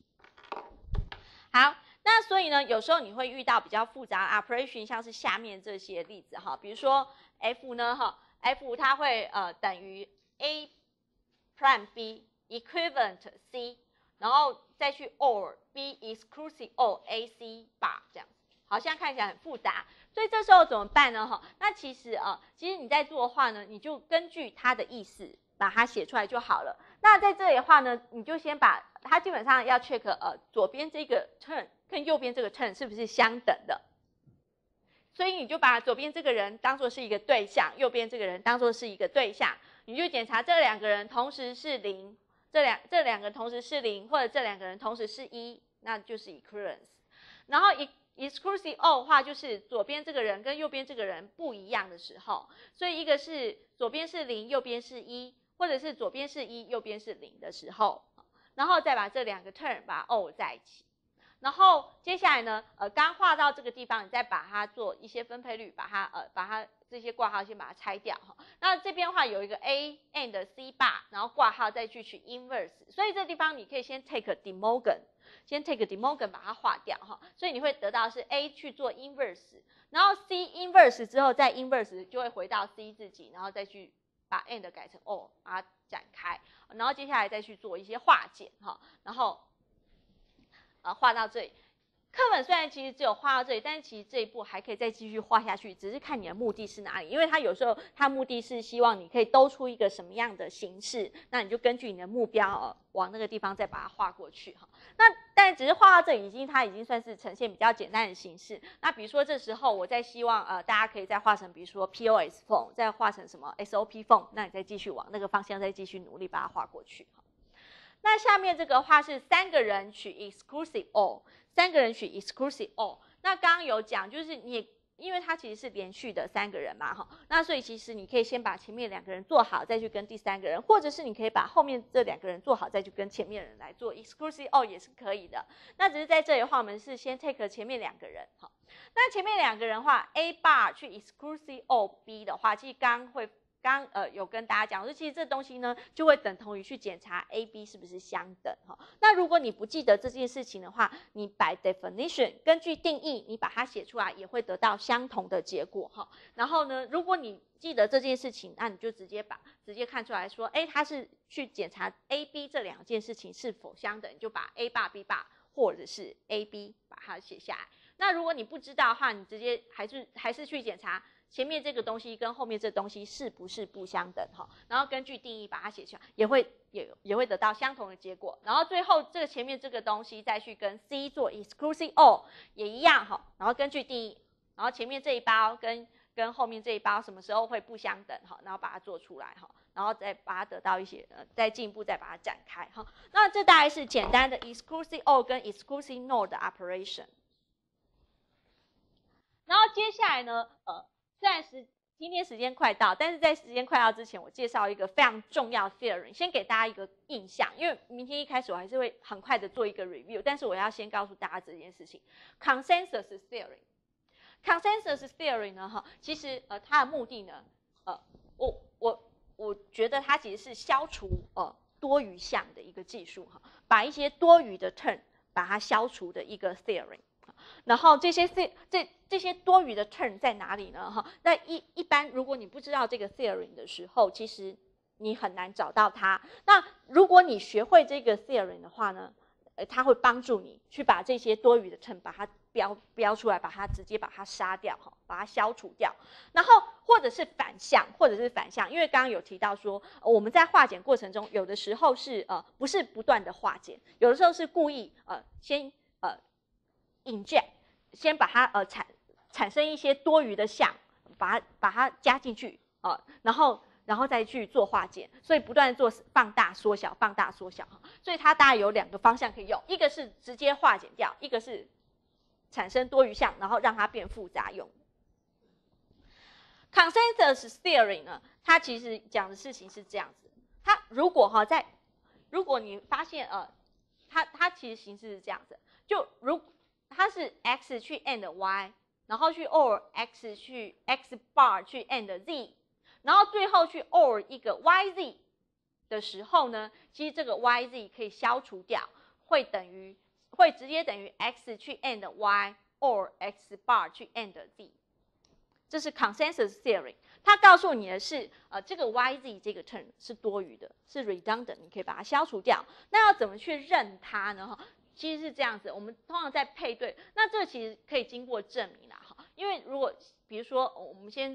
好，那所以呢，有时候你会遇到比较复杂的 operation， 像是下面这些例子哈，比如说 f 呢哈 ，f 它会呃等于 a prime b。equivalent C， 然后再去 or B exclusive or A C bar 这样，好像看起来很复杂，所以这时候怎么办呢？哈，那其实啊，其实你在做的话呢，你就根据它的意思把它写出来就好了。那在这里的话呢，你就先把它基本上要 check 呃左边这个 term 跟右边这个 term 是不是相等的。 所以你就把左边这个人当作是一个对象，右边这个人当作是一个对象，你就检查这两个人同时是零，这两这两个同时是零，或者这两个人同时是一，那就是 equivalence。然后 exclusive or 的话，就是左边这个人跟右边这个人不一样的时候，所以一个是左边是零，右边是一，或者是左边是一，右边是零的时候，然后再把这两个 term 把它 or 在一起。然后接下来呢，呃，刚画到这个地方，你再把它做一些分配率，把它呃把它这些挂号先把它拆掉哈。那这边的话有一个 A and C bar， 然后挂号再去取 inverse， 所以这地方你可以先 take De Morgan， 先 take De Morgan 把它划掉哈，所以你会得到是 A 去做 inverse， 然后 C inverse 之后再 inverse 就会回到 C 自己，然后再去把 and 改成 or 把它展开，然后接下来再去做一些化简哈，然后。呃，画到这里，课本虽然其实只有画到这里，但是其实这一步还可以再继续画下去，只是看你的目的是哪里。因为它有时候它目的是希望你可以兜出一个什么样的形式，那你就根据你的目标呃往那个地方再把它画过去哈。那但只是画到这里，已经它已经算是呈现比较简单的形式。那比如说这时候我再希望呃大家可以再画成，比如说 P O S form， 再画成什么 S O P form， 那你再继续往那个方向再继续努力把它画过去。那下面这个话是三个人取 exclusive or， 三个人取 exclusive or。那刚刚有讲，就是你因为它其实是连续的三个人嘛，哈，那所以其实你可以先把前面两个人做好，再去跟第三个人，或者是你可以把后面这两个人做好，再去跟前面的人来做 exclusive or 也是可以的。那只是在这里的话，我们是先 take 前面两个人，哈。那前面两个人的话 ，A bar 去 exclusive or B 的话，其实刚会。刚呃有跟大家讲，说其实这东西呢就会等同于去检查 A、B 是不是相等哈。那如果你不记得这件事情的话，你 by definition 根据定义，你把它写出来也会得到相同的结果哈。然后呢，如果你记得这件事情，那你就直接把直接看出来说，哎，它是去检查 A、B 这两件事情是否相等，你就把 A bar、B bar 或者是 A、B 把它写下来。那如果你不知道的话，你直接还是还是去检查。前面这个东西跟后面这东西是不是不相等哈？然后根据定义把它写出来，也会也也会得到相同的结果。然后最后这个前面这个东西再去跟 C 做 exclusive or 也一样哈。然后根据定义，然后前面这一包跟跟后面这一包什么时候会不相等哈？然后把它做出来哈，然后再把它得到一些呃，再进一步再把它展开哈。那这大概是简单的 exclusive or 跟 exclusive nor 的 operation。然后接下来呢，呃。虽然是今天时间快到，但是在时间快到之前，我介绍一个非常重要的 theory， 先给大家一个印象，因为明天一开始我还是会很快的做一个 review， 但是我要先告诉大家这件事情 ，consensus theory。consensus theory 呢，哈，其实呃它的目的呢，呃，我我我觉得它其实是消除呃多余项的一个技术哈，把一些多余的 term 把它消除的一个 theory。然后这些 the 这这些多余的 term 在哪里呢？哈，那一一般如果你不知道这个 theory 的时候，其实你很难找到它。那如果你学会这个 theory 的话呢，呃，它会帮助你去把这些多余的 term 把它标标出来，把它直接把它杀掉，哈，把它消除掉。然后或者是反向，或者是反向，因为刚刚有提到说，呃、我们在化简过程中，有的时候是呃不是不断的化简，有的时候是故意呃先呃。inject 先把它呃产产生一些多余的项，把它把它加进去啊、呃，然后然后再去做化简，所以不断的做放大缩小放大缩小，所以它大概有两个方向可以用，一个是直接化简掉，一个是产生多余项，然后让它变复杂用。Consensus theory 呢，它其实讲的事情是这样子，它如果哈在如果你发现呃，它它其实形式是这样子，就如它是 x 去 and y， 然后去 or x 去 x bar 去 and z， 然后最后去 or 一个 yz 的时候呢，其实这个 yz 可以消除掉，会等于会直接等于 x 去 and y or x bar 去 and z。这是 consensus theory， 它告诉你的是，呃，这个 yz 这个 term 是多余的，是 redundant， 你可以把它消除掉。那要怎么去认它呢？其实是这样子，我们通常在配对，那这其实可以经过证明啦，哈。因为如果比如说我们先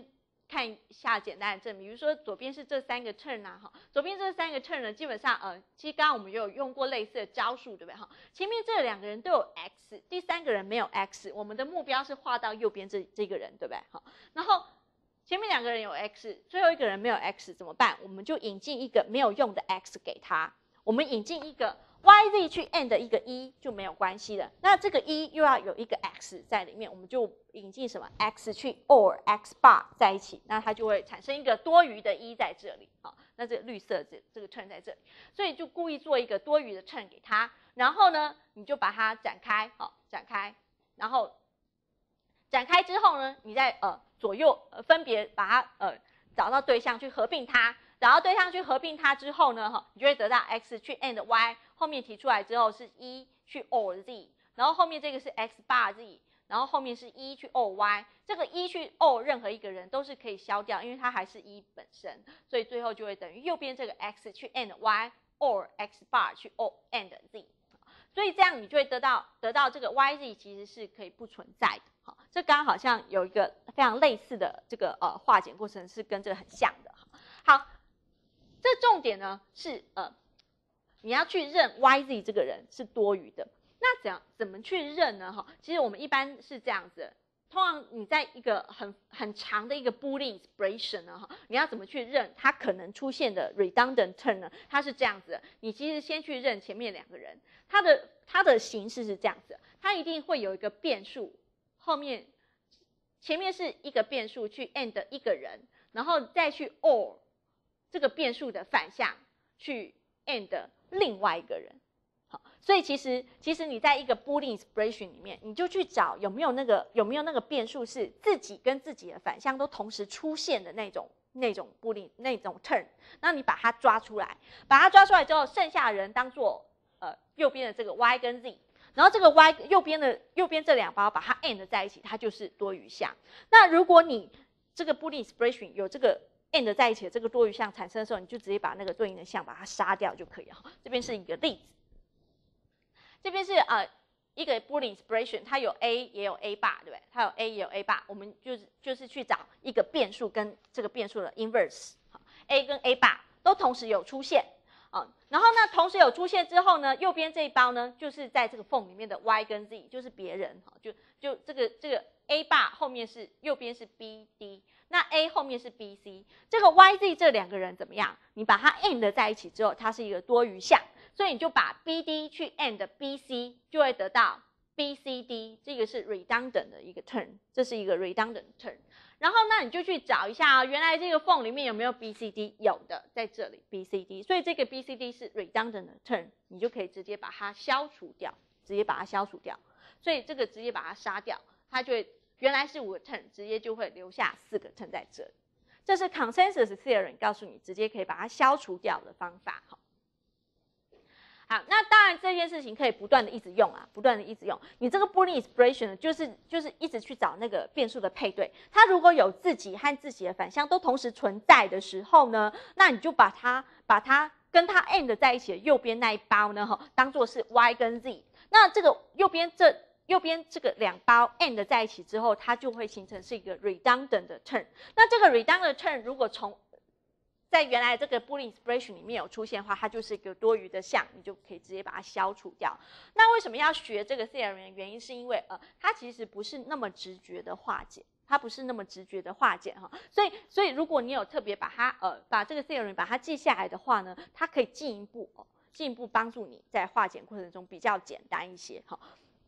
看一下简单的证明，比如说左边是这三个 turn 啊，哈，左边这三个 turn 呢，基本上呃，其实刚刚我们也有用过类似的招数，对不对？哈，前面这两个人都有 x， 第三个人没有 x， 我们的目标是画到右边这这个人，对不对？好，然后前面两个人有 x， 最后一个人没有 x 怎么办？我们就引进一个没有用的 x 给他，我们引进一个 Y Z 去 and 一个一就没有关系了。那这个一又要有一个 x 在里面，我们就引进什么 x 去 or x bar 在一起，那它就会产生一个多余的一在这里。好，那这个绿色这这个 turn 在这里，所以就故意做一个多余的 turn 给它，然后呢，你就把它展开，好，展开，然后展开之后呢，你再呃左右呃分别把它呃找到对象去合并它。找到对象去合并它之后呢，哈，你就会得到 x 去 and y， 后面提出来之后是一去 or z， 然后后面这个是 x bar z， 然后后面是一去 or y， 这个一去 or 任何一个人都是可以消掉，因为它还是一本身，所以最后就会等于右边这个 x 去 and y or x bar 去 or and z， 所以这样你就会得到得到这个 yz 其实是可以不存在的。好，这刚刚好像有一个非常类似的这个呃化简过程是跟这个很像的。好。这重点呢是呃，你要去认 Y Z 这个人是多余的。那怎样怎么去认呢？哈，其实我们一般是这样子，通常你在一个很很长的一个 Boolean expression 呢，哈，你要怎么去认它可能出现的 redundant term 呢？它是这样子的，你其实先去认前面两个人，它的它的形式是这样子，它一定会有一个变数，后面前面是一个变数去 and 一个人，然后再去 or。这个变数的反向去 and 另外一个人，好，所以其实其实你在一个 Boolean expression 里面，你就去找有没有那个有没有那个变数是自己跟自己的反向都同时出现的那种那种 Boolean 那种 term， 那你把它抓出来，把它抓出来之后，剩下的人当做呃右边的这个 y 跟 z， 然后这个 y 右边的右边这两包把它 and 在一起，它就是多余项。那如果你这个 Boolean expression 有这个and 在一起的这个多余项产生的时候，你就直接把那个对应的项把它杀掉就可以了。这边是一个例子，这边是呃一个 Boolean expression， 它有 a 也有 a bar， 对不对？它有 a 也有 a bar， 我们就是就是去找一个变数跟这个变数的 inverse， a 跟 a bar 都同时有出现啊。然后呢，同时有出现之后呢，右边这一包呢，就是在这个缝里面的 y 跟 z， 就是别人，就就这个这个 a bar 后面是右边是 b d。那 A 后面是 B C， 这个 Y Z 这两个人怎么样？你把它 and 在一起之后，它是一个多余项，所以你就把 B D 去 and B C， 就会得到 B C D， 这个是 redundant 的一个 term， 这是一个 redundant term。然后呢，你就去找一下啊、哦，原来这个缝里面有没有 B C D？ 有的，在这里 B C D， 所以这个 B C D 是 redundant 的 term， 你就可以直接把它消除掉，直接把它消除掉。所以这个直接把它杀掉，它就会。原来是五个 term， 直接就会留下四个 term 在这里。这是 consensus theorem 告诉你直接可以把它消除掉的方法。好，好，那当然这件事情可以不断的一直用啊，不断的一直用。你这个 Boolean expression 就是就是一直去找那个变数的配对。它如果有自己和自己的反向都同时存在的时候呢，那你就把它把它跟它 and 在一起的右边那一包呢，哈，当做是 y 跟 z。那这个右边这。右边这个两包 and 在一起之后，它就会形成是一个 redundant 的 term。那这个 redundant term 如果从在原来这个 Boolean expression 里面有出现的话，它就是一个多余的项，你就可以直接把它消除掉。那为什么要学这个 theorem 的原因，是因为呃，它其实不是那么直觉的化简，它不是那么直觉的化简哈。所以，所以如果你有特别把它呃把这个 theorem 把它记下来的话呢，它可以进一步哦进一步帮助你在化简过程中比较简单一些哈。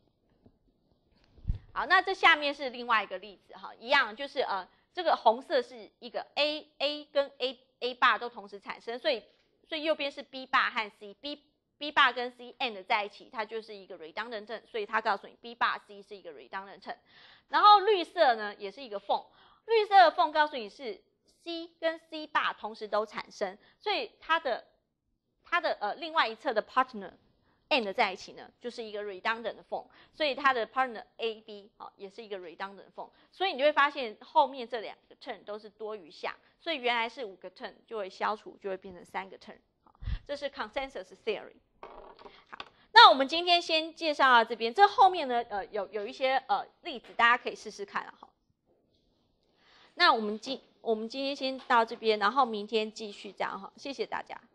好，那这下面是另外一个例子哈，一样就是呃，这个红色是一个 A A 跟 A A bar 都同时产生，所以所以右边是 B bar 和 C B B bar 跟 C and 在一起，它就是一个 redundant term， 所以它告诉你 B bar C 是一个 redundant term。然后绿色呢也是一个缝，绿色的缝告诉你是 C 跟 C bar 同时都产生，所以它的它的呃另外一侧的 partner。and 在一起呢，就是一个 redundant 的缝，所以它的 partner A B 好、哦、也是一个 redundant 的缝，所以你就会发现后面这两个 term 都是多余项，所以原来是五个 term 就会消除，就会变成三个 term。好，这是 consensus theory。好，那我们今天先介绍到这边，这后面呢，呃，有有一些呃例子，大家可以试试看了哈。那我们今我们今天先到这边，然后明天继续这样哈，谢谢大家。